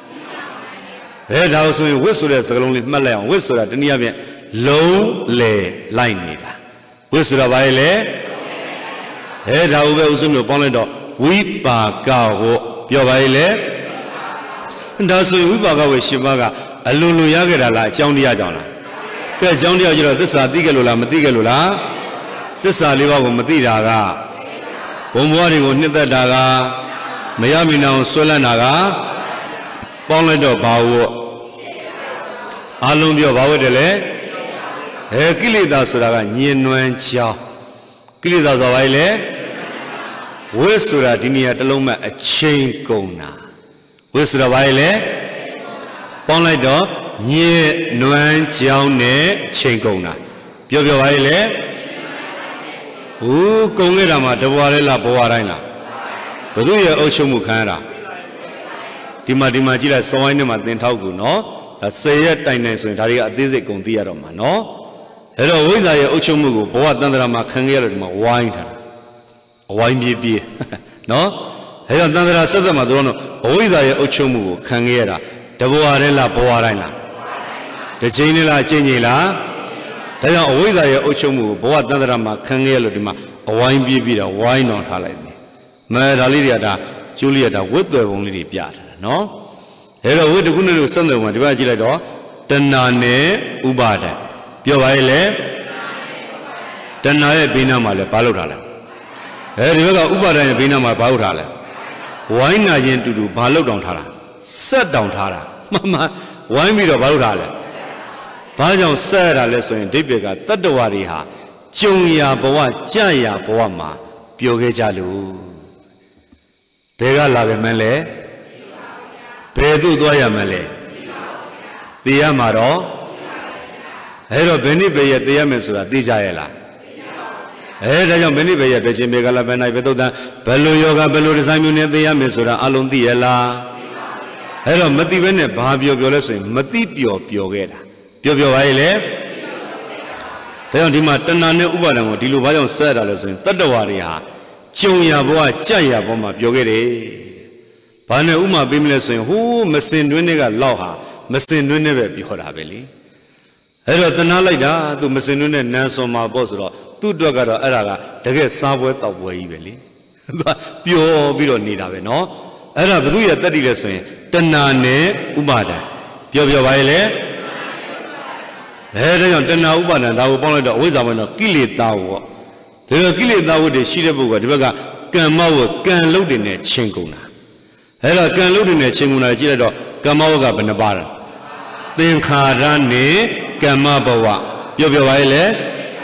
ဒါဆိုရင်ဝိဆိုတဲ့စကားလုံးလေးမှတ်လိုက်အောင်ဝိဆိုတာတနည်းအားဖြင့်လုံးလေလိုက်နေတာဝိဆိုတာဘာလဲဒါဥပဲဥစုမျိုးပေါင်းလိုက်တော့ဝိပါကဟောပြောပါလေဒါဆိုရင်ဝိပါကဝေရှင်ပါကအလိုလိုရခဲ့တာလားအကြောင်းတရားကြောင့်လားကဲအကြောင်းတရားကျတော့သစ္စာသိခဲ့လို့လားမသိခဲ့လို့လားသစ္စာလေးပါးကိုမသိတာကဘုံဘဝတွေကိုနှစ်သက်တာကမရမီနောင်ဆွဲလန်းတာကပေါင်းလိုက်တော့ဘာဝတ်အလုံးပြောဘာဝတ်တယ်လဲကိလေသာဆိုတာကညင်နွမ်းချောင်းကိလေသာဆိုတာဘာလဲဝိဆိုတာဒီနေရာတစ်လုံးမှအချိန်ကုန်တာဝိဆိုတာဘာလဲပေါင်းလိုက်တော့ညင်နွမ်းချောင်းနဲ့အချိန်ကုန်တာပြောဘာလဲကုန်ခဲ့တာမှာတဘွားလဲလားဘဝတိုင်းလားဘုသူရဲ့အုပ်ချုပ်မှုခံရတာဒီမှာကြည့်လိုက်စောင်းဝိုင်းထဲမှာသင်ထောက်ကူနော်ဒါ10ရက်တိုင်ဆိုရင်ဒါတွေကအသေးစိတ်ကုန်သိရတော့မှာနော်အဲ့တော့ဝိဇ္ဇာရဲ့အုပ်ချုပ်မှုကိုဘဝတန်ត្រာမှာခံခဲ့ရတော့ဒီမှာဝိုင်းထားတာအဝိုင်းပြေးနော်အဲ့တော့တန်ត្រာဆက်သက်မှာတို့တော့အဝိဇ္ဇာရဲ့အုပ်ချုပ်မှုကိုခံခဲ့ရတာတဘဝတည်းလားဘဝတိုင်းလားတစ်ချိန်နဲ့လားအချိန်ချင်းလားဒါကြောင့်အဝိဇ္ဇာရဲ့အုပ်ချုပ်မှုကိုဘဝတန်ត្រာမှာခံခဲ့ရလို့ဒီမှာအဝိုင်းပြေးတာဝိုင်းတော်ထားလိုက်တယ်ဒါလေးတွေကဒါကျိုးလေးကဒါဝိသွယ်ပုံလေးတွေပြထားတာနော်အဲ့တော့ဝိတခုနဲ့လို့ဆက်သွယ်ပုံဒီဘက်ကြည့်လိုက်တော့တဏှာနဲ့ဥပါဒံပြောပါရဲ့လေတဏှာရဲ့ဘေးနားမှာလဲဘာလုပ်ထားလဲဒီဘက်ကဥပါဒံရဲ့ဘေးနားမှာဘာလုပ်ထားလဲဝိုင်းနာရင်တူတူဘာလုပ်တောင်ထားတာဆက်တောင်ထားတာမှဝိုင်းပြီးတော့ဘာလုပ်ထားလဲဘာကြောင့်ဆက်ရတာလဲဆိုရင်ဒိဋ္ဌိကတတ္တဝါတွေဟာကြုံရာဘဝကြရာဘဝမှာပျော်ခဲ့ကြလို့ဘယ်ကလာကြမလဲဘယ်သို့သွားရမလဲသိရမှာတော့အဲ့တော့ဘယ်နည်းပဲရသိရမယ်ဆိုတာသိကြရဲ့လားဒါကြောင့်ဘယ်နည်းပဲရဘယ်ချင်းဘယ်ကလာဘယ်နိုင်ဘယ်သုတ်တန်ဘယ်လိုယောဂဘယ်လိုဒီဇိုင်းမျိုးနဲ့သိရမယ်ဆိုတာအလုံးသိရလားအဲ့တော့မသိဘဲနဲ့ဘာပြောလဲဆိုရင်မသိပျော်ခဲ့တာပြောပါရဲ့လေဒါကြောင့်ဒီမှာတဏှာနဲ့ဥပါဒံကိုဒီလိုဘာကြောင့်ဆက်ရတာလဲဆိုရင်တတ္တဝါတွေဟာကြုံရဘဝကြက်ရဘဝမှာပြောခဲ့တယ်ဘာနဲ့ဥမာပေးမလဲဆိုရင်ဟိုးမစင်တွင်းတွေကလောက်ဟာမစင်တွင်းနဲ့ပဲပြောတာပဲလေအဲ့တော့တနာလိုက်တာသူမစင်တို့နဲ့နန်းစော်မှာပေါ့ဆိုတော့သူ့အတွက်ကတော့အဲ့ဒါကတကယ်စားပွဲတောက်ပွဲကြီးပဲလေသူပျော်ပြီးတော့နေတာပဲနော်အဲ့ဒါဘသူရဲ့တတ်တည်လဲဆိုရင်တဏှာနဲ့ဥပါဒံပြောပါရဲ့လေဒါကြောင့်တဏှာဥပါဒံဒါကိုပေါင်းလိုက်တော့အဝိဇ္ဇာဝင်တော့ကိလေသာဝတ်ဒါတော့ကိလေသာဝတ်တွေရှိတဲ့ပုဂ္ဂိုလ်ကဒီဘက်ကကမ္မဝတ်ကံလုပ်တွေနဲ့ချင်းကုန်တာအဲ့တော့ကံလုပ်တွေနဲ့ချင်းကုန်တာကြည့်လိုက်တော့ကမ္မဝတ်ကဘယ်နှပါလဲသင်္ခါရနဲ့ကမ္မဘဝပြောပါရဲ့လေ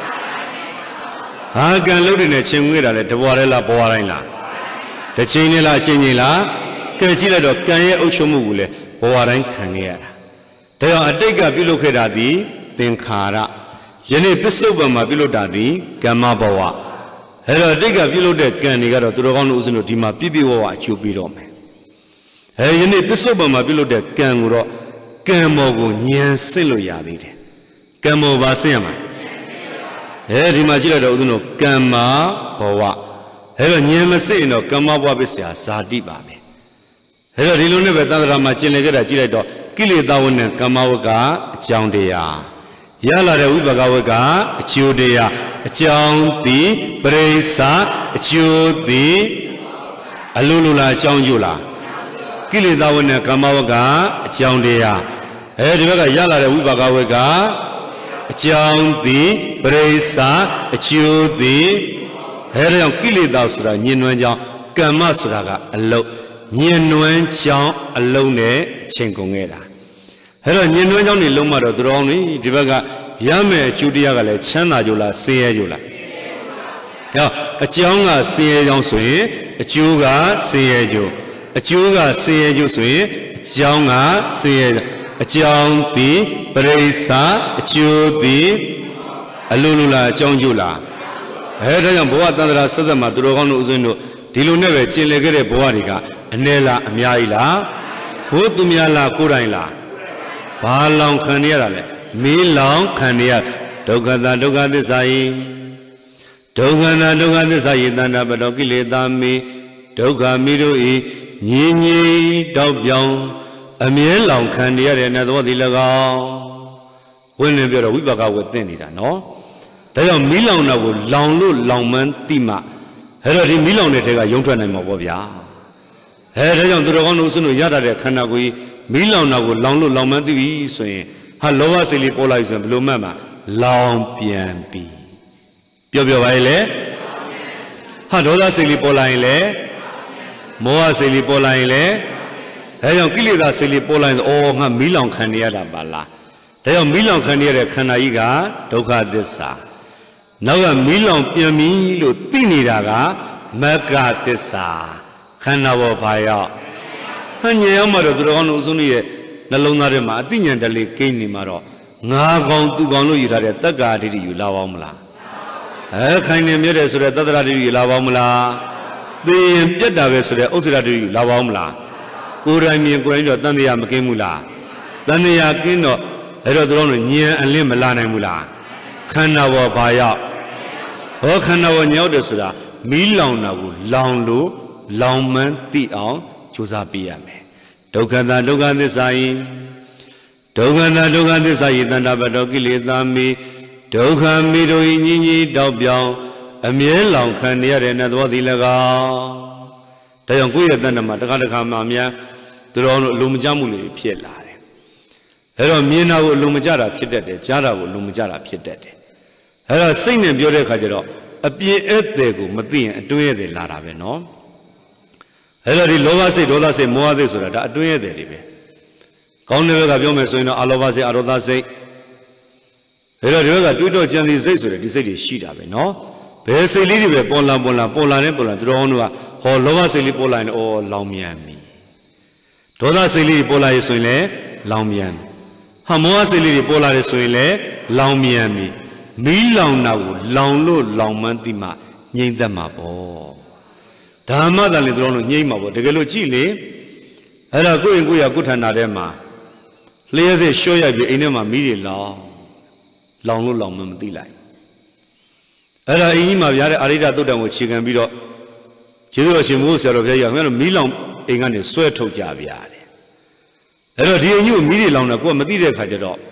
ဟာကံလုပ်တွေနဲ့ချင်းငွေတာလေတဘွားလဲလားဘွားတိုင်းလားတစ်ချိန်နဲ့လားအချိန်ချင်းလားကဲကြည့်လိုက်တော့ကံရဲ့အုပ်ချုပ်မှုကိုလေဘဝတိုင်းခံခဲ့ရတာဒါကြောင့်အတိတ်ကပြုလုပ်ခဲ့တာဒီသင်္ခါရယနေ့ပစ္စုပန်မှာပြုလုပ်တာဒီကမ္မဘဝအဲ့တော့အတိတ်ကပြုလုပ်တဲ့ကံတွေကတော့သူတော်ကောင်းတို့ဥစဉ်တို့ဒီမှာပြည့်ပြည့်ဝဝအကျိုးပေးတော့မယ်ယနေ့ပစ္စုပန်မှာပြုလုပ်တဲ့ကံကိုတော့ကံမောကိုဉာဏ်စစ်လို့ရသေးတယ်ကံမောပါစစ်ရမှာဒီမှာကြည့်လိုက်တော့ဥစဉ်တို့ကမ္မဘဝအဲ့တော့ဉာဏ်မစစ်ရင်တော့ကမ္မဘဝပစ္စယဇာတိပါပဲအဲ့တော့ဒီလိုနဲ့ပဲသန္တရာမှာကျင်လည်ခဲ့တာကြည့်လိုက်တော့ကိလေသာဝတ်နဲ့ကမ္မဝတ်ကအကြောင်းတရားရလာတဲ့ဝိပါကဝတ်ကအကျိုးတရားအကြောင်းသည်ပရိစ္ဆာအကျိုးသည်အလိုလိုလားအကြောင်းကျိုးလားကိလေသာဝတ်နဲ့ကမ္မဝတ်ကအကြောင်းတရားဒီဘက်ကရလာတဲ့ဝိပါကဝတ်ကအကြောင်းသည်ပရိစ္ဆာအကျိုးသည်ဒါကြောင့်ကိလေသာဆိုတာညှဉ်းနှွမ်းကြောင်းကမ္မဆိုတာကအလုတ်ညှဉ်းနှွမ်းကြောင်းအလုံးနဲ့အချိန်ကုန်ခဲ့တာအဲ့တော့ညှဉ်းနှွမ်းကြောင်းနေလုံးမတော့သူတော်နေဒီဘက်ကရမယ်အကျိုးတရားကလည်းချမ်းသာကြလားဆင်းရဲကြလားဟောအကြောင်းကဆင်းရဲကြောင်းဆိုရင်အကျိုးကဆင်းရဲကြအကျိုးကဆင်းရဲကြဆိုရင်အကြောင်းကဆင်းရဲအကြောင်းသည်ပရိစ္ဆာအကျိုးသည်အလိုလိုလားအကြောင်းကျိုးလားဒါကြောင့်ဘဝတန္တရာဆက်ဆက်မှာသူတော်ကောင်းတို့ဥစဉ်တို့ဒီလိုနဲ့ပဲကျင်လည်ခဲ့တဲ့ဘဝတွေကအနည်းလားအများကြီးလားဘိုးသူများလားကိုယ်တိုင်လားဘာလောင်ခံရတာလဲမင်းလောင်ခံရဒုက္ခသာဒုက္ခသစ္စာယိဒုက္ခသာဒုက္ခသစ္စာယိတန္တပတောကိလေသာမိဒုက္ခမိတို့ဤညင်ညင်တောက်ပြောင်းအမြဲလောင်ခံရတဲ့နတ်တော်ဒီ၎င်းဝိနည်းပြောတော့ဝိပါကဝတ်သင်နေတာနော်ဒါကြောင့်မီးလောင်တာကိုလောင်လို့လောင်မှန်းတိမှအဲ့တော့ဒီမီးလောင်တဲ့ထဲကရုံထွက်နိုင်မှာပေါ့ဗျာဒါကြောင့်သူတော်ကောင်းတို့ဥစဉ်တို့ရတာတဲ့ခန္ဓာကိုယ်မီးလောင်တာကိုလောင်လို့လောင်မှန်းသိပြီဆိုရင်ဟာလောဘစိတ်လေးပေါ်လာပြီဆိုရင်ဘယ်လိုမှတ်မှာလောင်ပြန်ပြီပြောပါရဲ့လေဟာဒေါသစိတ်လေးပေါ်လာရင်လေမောဟစိတ်လေးပေါ်လာရင်လေဒါကြောင့်ကိလေသာစိတ်လေးပေါ်လာရင်အော်ငါမီးလောင်ခံနေရတာပါလားဒါကြောင့်မီးလောင်ခံနေရတဲ့ခန္ဓာကြီးကဒုက္ခသစ္စာနောက်ကမီးလောင်ပြန်ပြီလို့သိနေတာကမဂ္ဂသစ္စာခန္ဓာဘောဘာရောက်ဟန်ဉာဏ်ရောက်မှတော့သူတော်ကောင်းတို့ဥဆုံးရဲ့နှလုံးသားထဲမှာအသိဉာဏ်တလေးကိန်းနေမှာတော့ငါကောင်သူကောင်လို့ယူထားတဲ့တက္ကာဒိဋ္ဌိယူလာပါမလားခိုင်နေမြဲတယ်ဆိုတဲ့တတ္တရာဒိဋ္ဌိယူလာပါမလားသိရင်ပြတ်တာပဲဆိုတဲ့ဥစ္စာဒိဋ္ဌိယူလာပါမလားကိုယ်တိုင်မြင်ကိုယ်တိုင်တော့တန်တရားမကင်းဘူးလားတန်တရားကင်းတော့အဲ့တော့သူတော်တို့ဉာဏ်အလင်းမလာနိုင်ဘူးလားခန္ဓာဘောဘာရောက်ဟောခန္ဓာဘောညောက်တယ်ဆိုတာမီးလောင်တာကိုလောင်လို့လောင်မှန်းသိအောင်ကြိုးစားပေးရမယ်ဒုက္ခသာဒုက္ခသစ္စာယိဒုက္ခသာဒုက္ခသစ္စာယိတန္တပတောကိလေသာမိဒုက္ခမိတို့ဤညင်ကြီးတောက်ပြောင်းအမြဲလောင်ခံရတဲ့နတ်တော်သည်၎င်းဒါကြောင့်ကိုယ့်ရဲ့တဏ္ဍမှာတခါတခါမှများသူတော်တို့အလိုမကျမှုတွေဖြစ်လာတယ်အဲ့တော့မြင်တာကိုအလိုမကျတာဖြစ်တတ်တယ်ကြားတာကိုအလိုမကျတာဖြစ်တတ်တယ်အဲ့တော့စိတ်နဲ့ပြောတဲ့အခါကျတော့အပြင်းအသည်ကိုမသိရင်အတွင်းရည်လာတာပဲနော်အဲ့တော့ဒီလောဘစိတ်ဒေါသစိတ်မောဟစိတ်ဆိုတာဒါအတွင်းရည်တွေပဲကောင်းတဲ့ဘက်ကပြောမယ်ဆိုရင်တော့အလောဘစိတ်အရောသစိတ်အဲ့တော့ဒီဘက်ကတွေးတော့ကြံစီစိတ်ဆိုတဲ့ဒီစိတ်တွေရှိတာပဲနော်ဘယ်စိတ်လေးတွေပဲပေါ်လာသူတော်ဟောင်းတို့ကဟောလောဘစိတ်လေးပေါ်လာရင်အော်လောင်မြန်ပြီဒေါသစိတ်လေးပေါ်လာရဆိုရင်လည်းလောင်မြန်ဟာမောဟစိတ်လေးတွေပေါ်လာတယ်ဆိုရင်လည်းလောင်မြန်ပြီမီးလောင်တာကိုလောင်လို့လောင်မှန်းသိမှငြိမ့်သက်မှာပေါ့ဓမ္မသာလေသူတော်တို့ငြိမ့်မှာပေါ့တကယ်လို့ကြည့်လေအဲ့ဒါကိုယ့်ရင်ကိုယ့်ရကိုယ်ဌာနထဲမှာလျှက်စစ်ရှော့ရိုက်ပြီးအိမ်ထဲမှာမီးတွေလောင်လို့လောင်မှမသိလိုက်အဲ့ဒါအင်းကြီးမှာဗျာတဲ့အာရိဒသုတ်တံကိုခြေခံပြီးတော့ကျေးဇူးတော်ရှင်မိုးဆရာတော်ဘုရားကြီးကမီးလောင်အိမ်ကနေဆွဲထုတ်ကြဗျာတဲ့အဲ့တော့ဒီအင်းကြီးကိုမီးတွေလောင်တာကိုကမသိတဲ့ခါကျတော့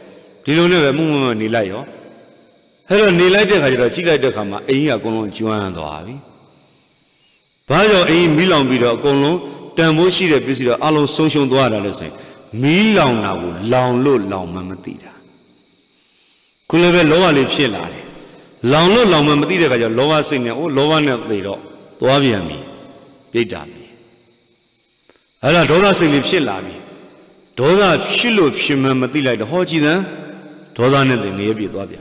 ဒီလိုနဲ့ပဲမှုမနေလိုက်ရောအဲ့တော့နေလိုက်တဲ့ခါကျတော့ကြည့်လိုက်တဲ့ခါမှာအိမ်ကအကုန်လုံးကျွမ်းသွားပြီဘာကြောင့်အိမ်မီးလောင်ပြီးတော့အကုန်လုံးတန်ဖိုးရှိတဲ့ပစ္စည်းတော့အလုံးဆုံးရှုံးသွားတာလဲဆိုရင်မီးလောင်တာကိုလောင်လို့လောင်မှမသိတာခုလည်းပဲလောဘလေးဖြစ်လာတယ်လောင်လို့လောင်မှမသိတဲ့ခါကျတော့လောဘစိတ်နဲ့လောဘနဲ့သိတော့သွားပြန်ပြီပြိတ္တာပြီအဲ့ဒါဒေါသစိတ်လေးဖြစ်လာပြီဒေါသဖြစ်လို့ဖြစ်မှမသိလိုက်တော့ဟောကြည့်သံဒေါသနဲ့သိငရဲပြေသွားပြန်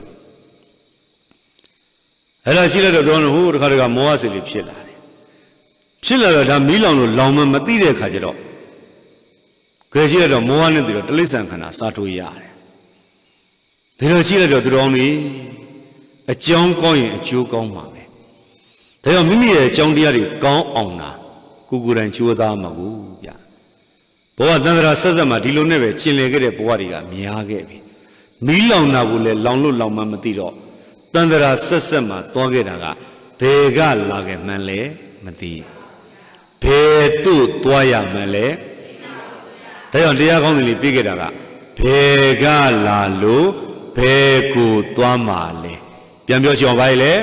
အဲ့ဒါရှိလိုက်တော့ဟိုတခါတခါမောဟစိတ်လေးဖြစ်လာတယ်ဖြစ်လာတော့ဒါမီးလောင်လို့လောင်မှမသိတဲ့ခါကျတော့ကြည့်ရှိလိုက်တော့မောဟနဲ့သိတော့တိရစ္ဆာန်ခန္ဓာစားထိုးရတယ်ဒါတော့ရှိလိုက်တော့သူတော်နေအကြောင်းကောင်းရင်အကျိုးကောင်းမှာပဲဒါကြောင့်မိမိရဲ့အကြောင်းတရားတွေကောင်းအောင်တာကိုယ်တိုင်ကြိုးစားမှာကိုဗျာဘဝသန္တရာဆက်ဆက်မှာဒီလိုနဲ့ပဲကျင်လည်ခဲ့တဲ့ဘဝတွေကများခဲ့ပြီမီးလောင်တာကိုလည်းလောင်လို့လောင်မှမသိတော့သန္တရာဆက်ဆက်မှာသွားခဲ့တာကဘယ်ကလာခဲ့မှန်းလဲမသိဘယ်သို့သွားရမှန်းလဲဒါကြောင့်တရားကောင်းတွေပြေးခဲ့တာကဘယ်ကလာလို့ဘယ်ကိုသွားမှာလဲပြန်ပြောချင်ပါလေ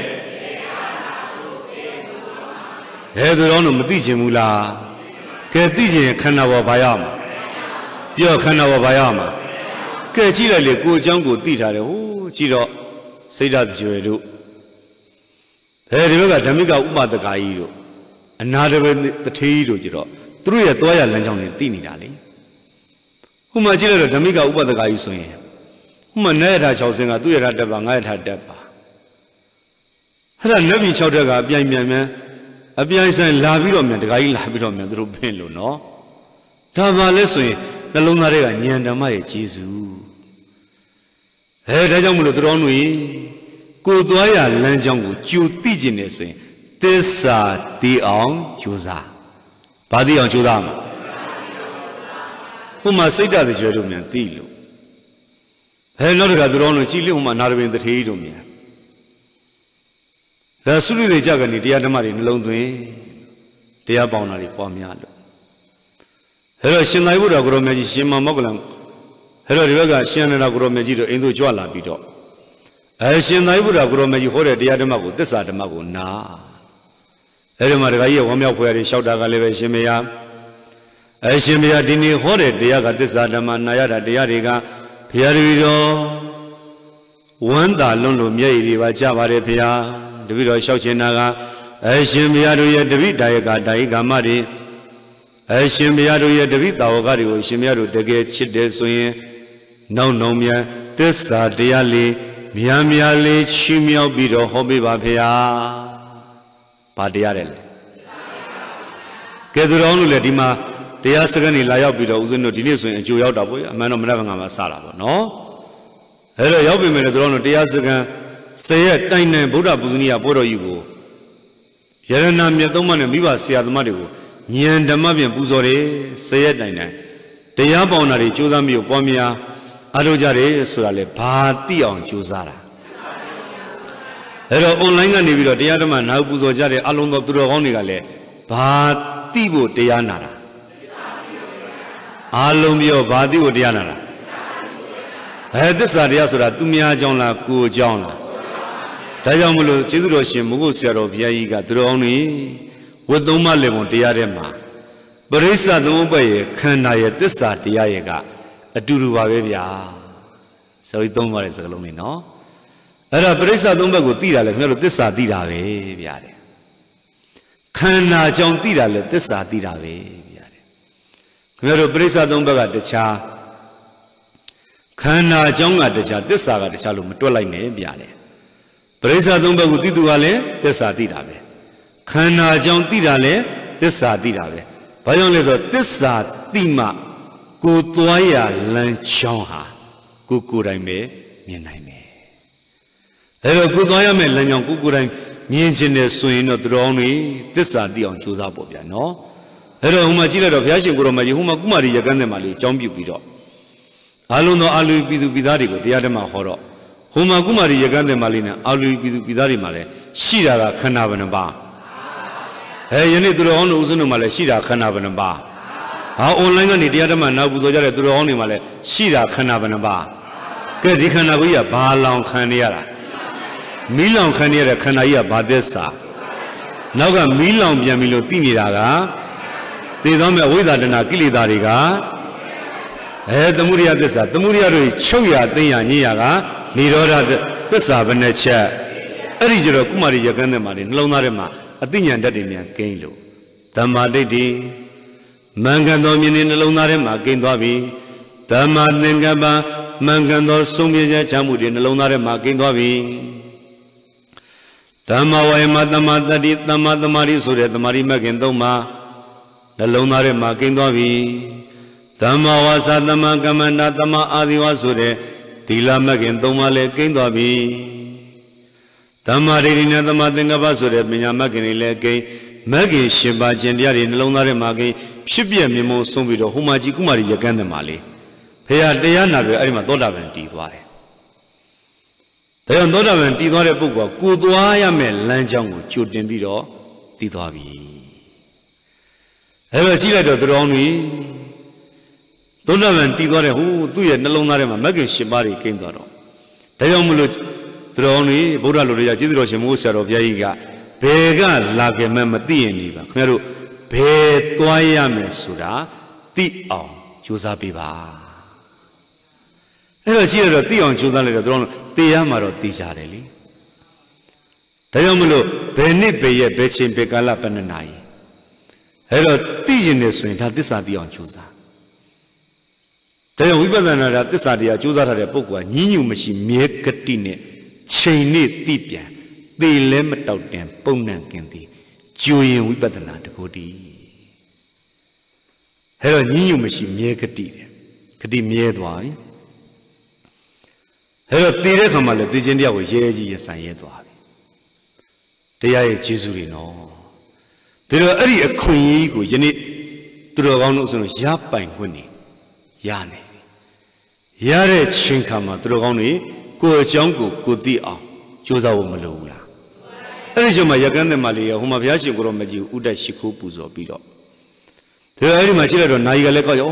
ဘယ်သူတော်တို့မသိချင်ဘူးလားကဲသိချင်ခန္ဓာဘောဘာရမှာပြောခန္ဓာဘောဘာရမှာကဲကြည့်လိုက်လေကိုအကြောင်းကိုသိထားတယ်ဟိုးကြည့်တော့စိတ်ဓာတ်ကြွယ်တို့ဒီဘက်ကဓမ္မိကဥပဒကာကြီးတို့အနာတပည့်တထေးကြီးတို့ကြည့်တော့သူတို့ရဲ့သွားရလမ်းကြောင်းတွေသိနေတာလေဟိုမှာကြည့်လိုက်တော့ဓမ္မိကဥပဒကာကြီးဆိုရင်ဟိုမှာနတ်ရထာ6ဆင်းကသူ့ရထာတက်ပါငါရထာတက်ပါအဲ့ဒါလက်ပြီး6တက်ကအပြိုင်မြန်မြန်အပြိုင်ဆိုင်လာပြီးတော့မြန်တခါကြီးလာပြီးတော့မြန်သူတို့ဖင့်လို့နော်ဒါမှလဲဆိုရင်နှလုံးသားတွေကဉာဏ်ဓမ္မရဲ့ကျေးဇူးဒါကြောင့်မလို့သူတော်တွေကိုသွားရလမ်းကြောင်းကိုကြိုသိကျင်နေဆိုရင်သစ္စာသိအောင်ကြိုးစားဘာသိအောင်ကြိုးစားမှာဟိုမှာစိတ်ဓာတ်ကြွယ်လို့မြန်သိလို့နောက်တစ်ခါသူတော်တို့ကြည့်လို့ဟိုမှာနာရပင်တထေးတို့မြန်ဒါသုရိသေကြကနေတရားဓမ္မတွေနှလုံးသွင်းတရားပေါင်းတာတွေပွားများလို့တော့ရှင်သာရိပုတ္တရာကိုရောမြတ်ကြီးရှင်မောဂ္ဂလန်တော့ဒီဘက်ကရှင်နန္ဒကိုရောမြတ်ကြီးတို့အိမ်သို့ကြွလာပြီးတော့ရှင်သာရိပုတ္တရာကိုရောမြတ်ကြီးဟောတဲ့တရားဓမ္မကိုသစ္စာဓမ္မကိုနာဒီမှာတခါကြီးဝမ်းမြောက်ဖွယ်ရည်လျှောက်တာကလည်းပဲရှင်မယားရှင်မယားဒီနေ့ဟောတဲ့တရားကသစ္စာဓမ္မနာရတာတရားတွေကဘုရားတပည့်တော်ဝမ်းသာလွန်းလို့မျက်ရည်တွေပါကြပါတယ်ဘုရားတပည့်တော်လျှောက်ချင်တာကရှင်ဘုရားတို့ရဲ့တပည့်ဒါယကဒါယိကာမတွေရှင်ဘုရားတို့ရဲ့တပည့်တာဝကတွေကိုရှင်ဘုရားတို့တကယ်ချစ်တယ်ဆိုရင်နောက်မြန်သစ္စာတရားလေးများလေးချီးမြှောက်ပြီးတော့ဟောပေးပါဘုရားဘာတရားလဲကဲသူတော်တို့လည်းဒီမှာတရားစကားနေလာရောက်ပြီးတော့ဦးဇင်းတို့ဒီနေ့ဆိုရင်အကျိုးရောက်တာပေါ့အမှန်တော့မနက်ဖြန်ကမှစတာပေါ့နော်တော့ရောက်ပြီမယ်သူတော်တို့တရားစကား10ရက်တိုင်တိုင်ဗုဒ္ဓပူဇနီယပွဲတော်ကြီးကိုယရဏမြတ်သုံးပါးနဲ့မိဘဆရာသမားတွေကိုဉာဏ်ဓမ္မဖြင့်ပူဇော်တယ်10ရက်တိုင်တိုင်တရားပေါင်းတာတွေကြိုးစားမျိုးပွားများအားထုတ်ကြတယ်ဆိုတာလေဘာသိအောင်ကြိုးစားတာတော့ online ကနေပြီးတော့တရားဓမ္မနာပူဇော်ကြတဲ့အလုံးသောသူတော်ကောင်းတွေကလည်းဘာသိဖို့တရားနာတာအားလုံးပြောဘာသိဖို့တရားနာတာသစ္စာတရားဆိုတာသူများအကြောင်းလားကိုယ်အကြောင်းလားဒါကြောင့်မလို့ကျေးဇူးတော်ရှင်မိုးကုတ်ဆရာတော်ဘုရားကြီးကသူတော်ကောင်းတွေဝတ်သုံးပါးလေပုံတရားထဲမှာပရိစ္ဆသုံးပတ်ရဲ့ခန္ဓာရဲ့သစ္စာတရားရဲ့ကအတူတူပါပဲဗျာဆိုပြီးသုံးပါးတဲ့စကားလုံးလေးနော်အဲ့ဒါပရိစ္ဆသုံးပတ်ကိုသိတာလေခင်ဗျားတို့သစ္စာသိတာပဲဗျာတဲ့ခန္ဓာကြောင့်သိတာလေသစ္စာသိတာပဲဗျာတဲ့ခင်ဗျားတို့ပရိစ္ဆသုံးပတ်ကတခြားခန္ဓာကြောင့်ကတခြားသစ္စာကတခြားလို့မတွက်လိုက်နဲ့ဗျာတဲ့ပရိစ္ဆသုံးပတ်ကိုသိသူကလည်းသစ္စာသိတာပဲခန္ဓာကြောင့်သိတာလည်းသစ္စာသိတာပဲဘာကြောင့်လဲဆိုတော့သစ္စာသိမှကိုသွားရလမ်းချောင်းဟာကိုယ်တိုင်ပဲမြင်နိုင်တယ်တော့ကိုသွားရမယ့်လမ်းကြောင်းကိုယ်တိုင်မြင်ခြင်းနဲ့ဆိုရင်တော့သူတော်တွေသစ္စာသိအောင်ကြိုးစားပေါ့ဗျာနော်တော့ဟိုမှာကြည့်လိုက်တော့ဘုရားရှင်ကိုရောမကြီးဟိုမှာကုမာရီရကန်းတယ်မှာလေးအကြောင်းပြုပြီးတော့အလုံးသောအာလူပြည်သူပြည်သားတွေကိုတရားဓမ္မဟောတော့ဟိုမှာကုမာရီရကန်းတယ်မှာလေးနဲ့အာလူပြည်သူပြည်သားတွေမှာလည်းရှိတာကခန္ဓာဘယ်နှပါယနေ့သူတော်ကောင်းတို့ဦးဇင်းတို့မှာလည်းရှိတာခန္ဓာဘယ်နှပါအွန်လိုင်းကနေတရားဓမ္မနာပူဇော်ကြတဲ့သူတော်ကောင်းတွေမှာလည်းရှိတာခန္ဓာဘယ်နှပါ cái đi khăn nào cũng vậy ba lòng khăn này là mỹ lòng khăn này là khăn này là ba đứa sa nó cái mỹ lòng bây giờ mỹ lòng tin gì ra thì đó mà bây giờ là cái gì đó đi cả tụi mình đi sa tụi mình đi rồi chơi ya tiền ya nhỉ ya đi rồi là sa bên này chơi ở đây rồi cũng mà đi cái này mà đi lâu nay mà ở đây nhận được đi miếng kinh luôn tầm mà đi mang cái đó miếng lâu nay mà kinh đó bị tầm mà nên cái ba mang cái đó sống bây giờ chăm đi lâu nay mà kinh đó bị tầm mà vậy mà tầm mà đi rồi tầm mà đi mà kinh đó mà lâu nay mà kinh đó bị tầm mà wa sa tầm mà cái mà tầm mà adi wa rồi thì làm mà kinh đó mà lấy kinh đó bị tầm mà đi nè tầm mà tiếng cái ba rồi mình làm mà kinh lấy kinh mà kinh xem ba chuyện đi rồi lâu nay mà kinh xếp bia mình muốn sống bị đó hôm nay chỉ cũng mà đi cái này mà lấy bây giờ đây là nào vậy mà tốt là vấn đề đó đấy thế còn tốt là vấn đề đó đấy bố có cố đoán ya mình làm cho người chịu đến bị đó thì đó bị thế là chỉ là được rồi ông tốt là vấn đề đó đấy hú tôi giờ lâu nay mà kinh xem ba đi kinh đó rồi thế ông lúc rồi ông bố ra lúc đấy chỉ rồi xem mua xe rồi bây giờ bé cái là cái mà tiền đi ba không biết bé toa ya mình sura ti ông chú sa bị ba thế là chỉ là ti ông chú sa này rồi ti ya mà rồi ti sa đấy li thế ông lúc bé này bé ye bé chim bé cái là bên này thế là ti gì này xuân thà ti sa ti ông chú sa thế ông bây giờ là ti sa đi à chú sa thà đấy bố của nhỉ nhung mà chỉ miếng cái ti nàyချိန်နေတိပြန်သေလဲမတောက်တန်ပုံနှံကင်သည်ကျိုးရင်ဝိပဿနာတကူတည်းအဲတော့ညဉ့်ညူမရှိမြဲဂတိတယ်ဂတိမြဲသွားပြီအဲတော့တည်တဲ့ခါမှာလည်းတည်ခြင်းတရားကိုရဲကြီးရဆိုင်ရဲသွားပြီတရားရဲ့ကျေးဇူးတွေနော်ဒါတော့အဲ့ဒီအခွင့်အရေးကိုယနေ့သူတော်ကောင်းတို့ဆိုလို့ရပိုင်ခွင့်နေရနေပြီရတဲ့ချိန်ခါမှာသူတော်ကောင်းတွေကိုအကြောင်းကိုသိအောင်ကြိုးစားဖို့မလိုဘူးလားအဲ့ဒီချိန်မှာရကန်းတဲ့မလေးရဟိုမှာဘုရားရှင်ကိုရောမကြည့်ဘူးဥဒတ်ရှိခိုးပူဇော်ပြီးတော့ဒါအဲ့ဒီမှာကြည့်လိုက်တော့နာယီကလည်းကောက်ရော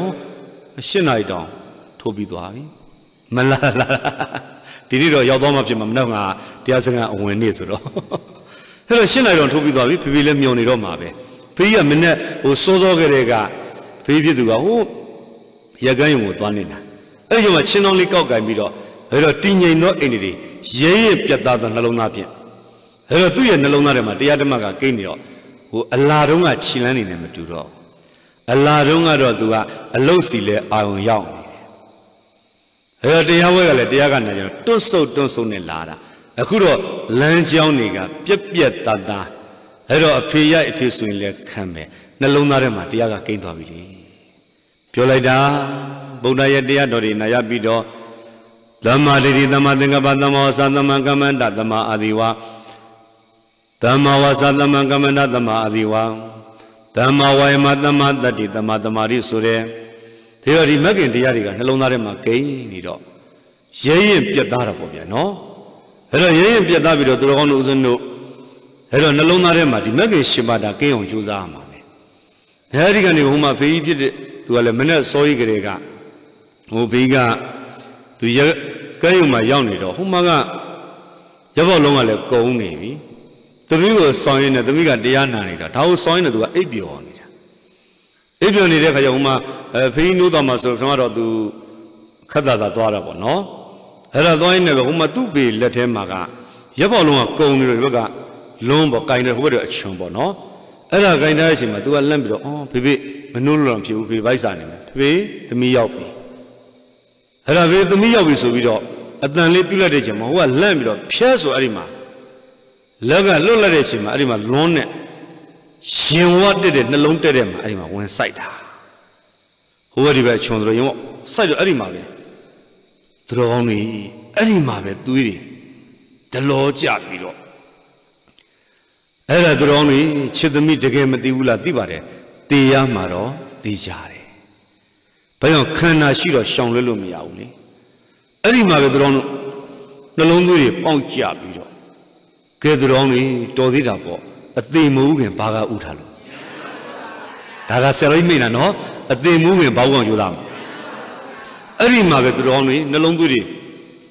8နာရီတောင်ထိုးပြီးသွားပြီမလားဒီနေ့တော့ရောက်သွားမှဖြစ်မှာမနောက်ငါတရားစခန်းအဝင်နေ့ဆိုတော့အဲ့တော့8နာရီတောင်ထိုးပြီးသွားပြီဖေဖေလည်းမျောနေတော့မှာပဲဖေကြီးကမနေ့ဟိုစိုးစောခဲ့တဲ့ကဖေဖြစ်သူကဟိုရကန်းယုံကိုသွားနေတာအဲ့ဒီချိန်မှာချင်းတောင်းလေးကောက်ကင်ပြီးတော့အဲ့တော့တင်းငိမ်သောအိန္ဒြေရဲရဲပြတ်သားသောနှလုံးသားဖြင့်အဲ့တော့သူ့ရဲ့နှလုံးသားထဲမှာတရားဓမ္မကကိန်းနေတော့ဟိုအလာတုံးကခြိလန်းနေတယ်မတူတော့အလာတုံးကတော့သူကအလုတ်စီလဲအာရုံရောက်နေတယ်အဲ့တော့တရားဝဲကလည်းတရားကနာကြတော့တွတ်ဆုပ်နဲ့လာတာအခုတော့လမ်းကြောင်းတွေကပြက်ပြက်သားသားအဲ့တော့အဖေရအဖေဆိုရင်လည်းခံမယ်နှလုံးသားထဲမှာတရားကကိန်းသွားပြီလေပြောလိုက်တာဗုဒ္ဓရဲ့တရားတော်တွေနာရပြီးတော့သမ္မာဒိဋ္ဌိသမ္မာသင်္ကပ္ပသမ္မာဝါစာသမ္မာကမ္မန္တသမ္မာအာဒီဝါသမ္မာဝါစာသမ္မာကမ္မန္တသမ္မာအာဒီဝါသမ္မာဝါယမသမ္မာတတ္တိသမ္မာသမာဓိဆိုတဲ့ဒီတော့ဒီမဂ္ဂင်တရားတွေကနှလုံးသားထဲမှာကိန်းနေတော့ရဲရင်ပြတ်သားတာပေါ့ဗျာနော်အဲ့တော့ရဲရင်ပြတ်သားပြီးတော့သူတော်ကောင်းတို့ဦးဇင်းတို့အဲ့တော့နှလုံးသားထဲမှာဒီမဂ္ဂင်၈ပါးဒါကိန်းအောင်ကြိုးစားရမှာပဲအဲဒီကနေဟိုမှာဖေးကြီးဖြစ်တဲ့သူကလည်းမနဲ့စောကြီးကလေးကဟိုဖေးကသူရကဲရုံမှာရောက်နေတော့ဟိုမှာကရပောက်လုံးကလည်းကုန်းနေပြီသမီးကိုဆောင်းရင်းနဲ့သမီးကတရားနာနေတာဒါကိုဆောင်းရင်းနဲ့သူကအိပ်ပျော်နေတာအိပ်ပျော်နေတဲ့ခါကျဟိုမှာဖေးနိုးတော်မှာဆိုတော့တော့သူခက်တာသာသွားတာပေါ့နော်အဲ့ဒါသွားရင်းနဲ့ပဲဟိုမှာသူ့ပေလက်ထဲမှာကရပောက်လုံးကကုန်းနေတော့ဒီဘက်ကလွန်းပေါ့ကင်တယ်ဟိုဘက်တော့အချွန်ပေါ့နော်အဲ့ဒါကင်တဲ့အချိန်မှာသူကလန့်ပြီးတော့အော်ဖေဖေမနိုးလို့တော့ဖြစ်ဘူးဖေဗိုက်စာနေမယ်ဖေသမီးရောက်ပြီအဲ့ဒါပဲသမီးရောက်ပြီဆိုပြီးတော့အတန်လေးပြုတ်လိုက်တဲ့ချိန်မှာဟိုကလန့်ပြီးတော့ဖျက်ဆိုအဲ့ဒီမှာလက်ကလွတ်လိုက်တဲ့ချိန်မှာအဲ့ဒီမှာလွန်းနဲ့ရှင်ဝတ်တဲ့နှလုံးတက်တဲ့မှာအဲ့ဒီမှာဝင်ဆိုင်တာဟိုကဒီပဲခြုံဆိုတော့ရင်စိုက်တော့အဲ့ဒီမှာပဲသူတော်ကောင်းတွေအဲ့ဒီမှာပဲသွေးတွေဒလောကြပြီးတော့အဲ့ဒါသူတော်ကောင်းတွေချစ်သမီးတကယ်မသိဘူးလားသိပါတယ်တေးရမှာတော့သိကြတယ်ဘာကြောင့်ခန္ဓာရှိတော့ရှောင်လွဲလို့မရဘူးလေအဲ့ဒီမှာပဲသူတော်တို့နှလုံးသွေးတွေပေါက်ကြပြီးတော့ကဲသူတော်တွေတော်သေးတာပေါ့အသေးမဟုတ်ခင်ဘာကဥထားလို့ဒါကဆယ်ရိမိတ်နာနော်အသေးမဟုတ်ခင်ဘာကောင်ကြိုးသားမှာအဲ့ဒီမှာပဲသူတော်တွေနှလုံးသွေးတွေ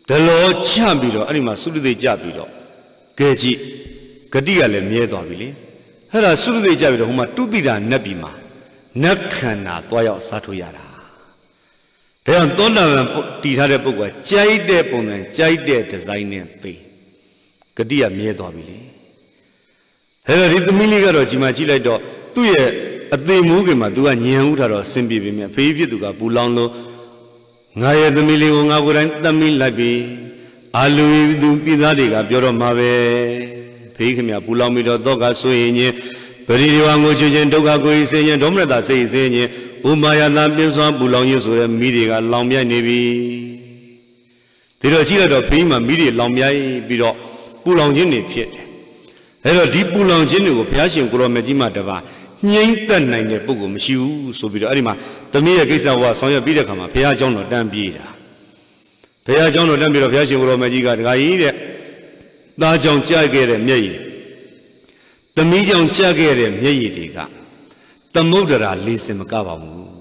Delo Chambiro, Anima Sulu de Jabiro, Geji, Gadia Miedovili, Hera Sulu de Jabiro, Huma Tudira Nabima, Nakana, Toya Satuyara. They are Donna Tita Book, Jai Depon, Jai De designing thing. Gadia Miedovili. Hera read the Miligaro Jimachila do, 2 years at the Mugima, do a new Simbi, Pavia, Bulano. Ngaya the Milio Naguran, the Milabi, Alu do Pidadiga, Pioro Mave, Pigmia, Pulamido, Doga Suene, Periwango Chicken, Doga Guise, Domreda says, Umaya Nambison, Bulonius with a media, Lamia Nevi. The Rosilla of Pima, media, Lamia, Bido, Pulongini Piet. Hello, deep Pulonginu, Piashim, Kuromedima Dava. Yang nine the book of Mishu, so be the Arima. The mere case was on your video come up, Pia John or Dambida. Pia John or Dambida of Yashim or Magiga, Gaide, Dajon Chagere, Mei. The medium Chagere, Meidiga. The Modera lists in Macavamu.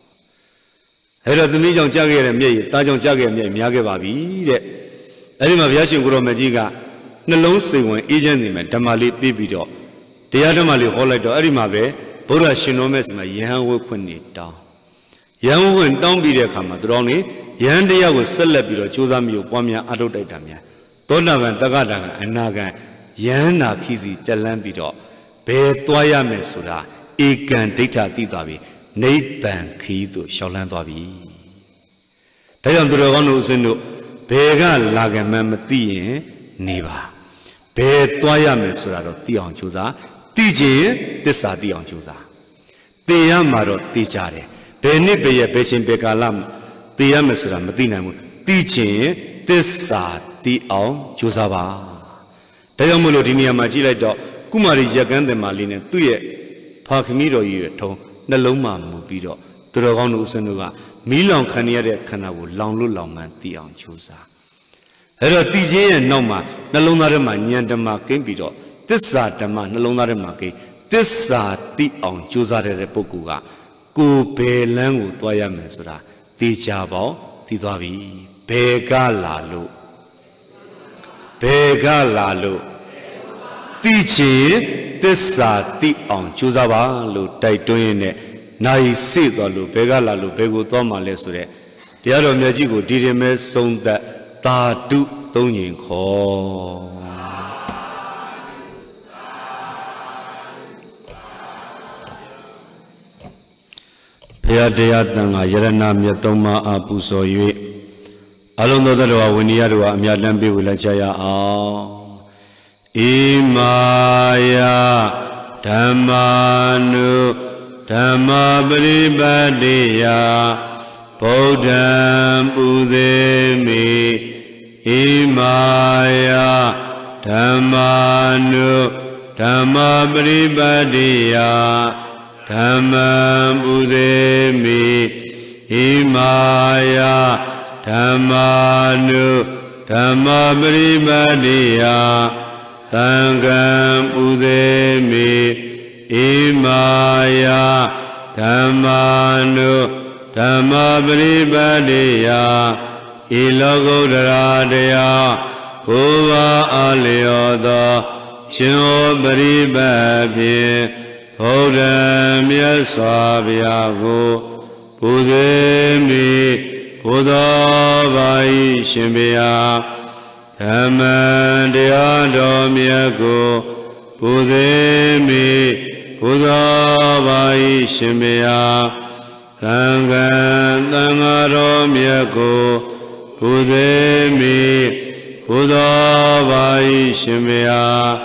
Head of the medium Chagere, Mei, Dajon Chagere, Miagababi. Arima of Yashim or Magiga, no low sing when agent him at Tamali Bibido. The Adamali Holato Arimabe, Bora Shinomes, my young work when it down. Young when down be the Kamadroni, Yandia was celebrate Chuzami, Pamia, Adotamia, Donavan Tagada, and Naga, Yana Kizi, Telambido, Be Toya Mesura, Ekan Data Titabi, Nathan Kizu, Shalandabi. Tayandro Zeno, Bega Lagamamati, Neva. Be Toya Mesura, Tion Chuza. DJ, this are the Anjuza. The Yamaro, Tijare, Benibia, Besin Begalam, the Yamasura, Medina, DJ, this are the Anjuzava. Tayamulotinia Magila, Kumari Jagan de Malina, 2 years, Parkmido Yeto, Naloma Mubido, Dragon Usanuga, Milan Caniere Canavu, Langlu Longman, the Anjuza. Hero DJ and Noma, Nalonarama, Nyandama, Gambido. This are the man alone, Maki. This are the on Juzare Repokuga. Go be langu toya mesura. Tijabo, Tidavi, Begalalu. Begalalu. Tichi, this are the on Juzavalu, Taitoine, Nai Sidalu, Begalalu, Begutoma Lesure. The other Mejigo did a song that Tatu Tonin call. Yadayatanga Yarana Yatoma Apuso Yui Alondo Winiarua Miadambi Wilachaya Imaya Tamanu Tamabri Badia Bodam Udemi Imaya Tamanu Tamabri Badia Tamam Budemi Imaya Tamanu Tamabri Badia Tangam Budemi Imaya Tamanu Tamabri Badia Ilagodradaya Kuva Alioda Chobri Babi Odam Yaswabiago Budemi Budavai Shimbia Tamandiadom Yago Budemi Budavai Shimbia Tangan Tangarom Yago Budemi Budavai Shimbia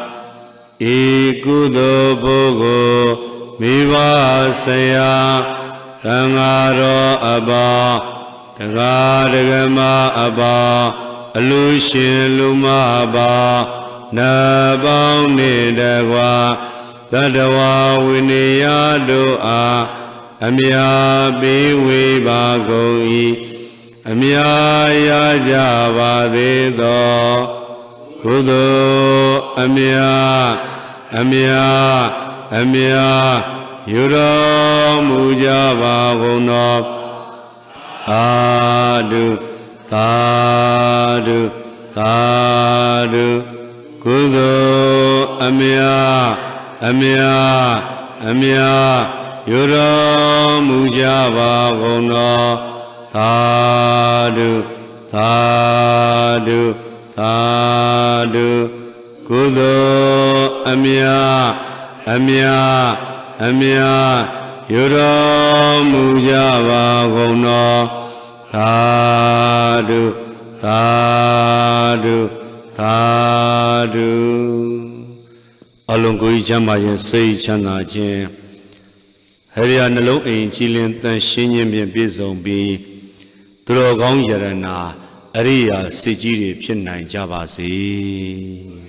Ikudo Bogo Mivasaya Tangaro Abba Tagadagama Abba Alushin Luma Abba Nabang Nidagwa Tadawa Winiyadua Amya Biwi Bagoi Amya Yajava Dedo Kudo Amya Yura Mujava Gono Adu သာဓုသာဓုကုသိုလ်အမြအမြအမြယူတော်မူကြပါကုန်သောသာဓုသာဓုသာဓုကုသိုလ်အမြအမြအမြယူတော်မူကြပါကုန်သောသာဓုသာဓုသာဓုအလုံးကိုယ်ချမ်းသာခြင်းစိတ်ချမ်းသာခြင်းဟရိယနှလုံးအိမ်ကြည်လင်တန်ရှင်းခြင်းဖြင့်ပြည့်စုံပြီးသူတော်ကောင်းယရနာအရိယာစစ်ကြီးတွေဖြစ်နိုင်ကြပါစေ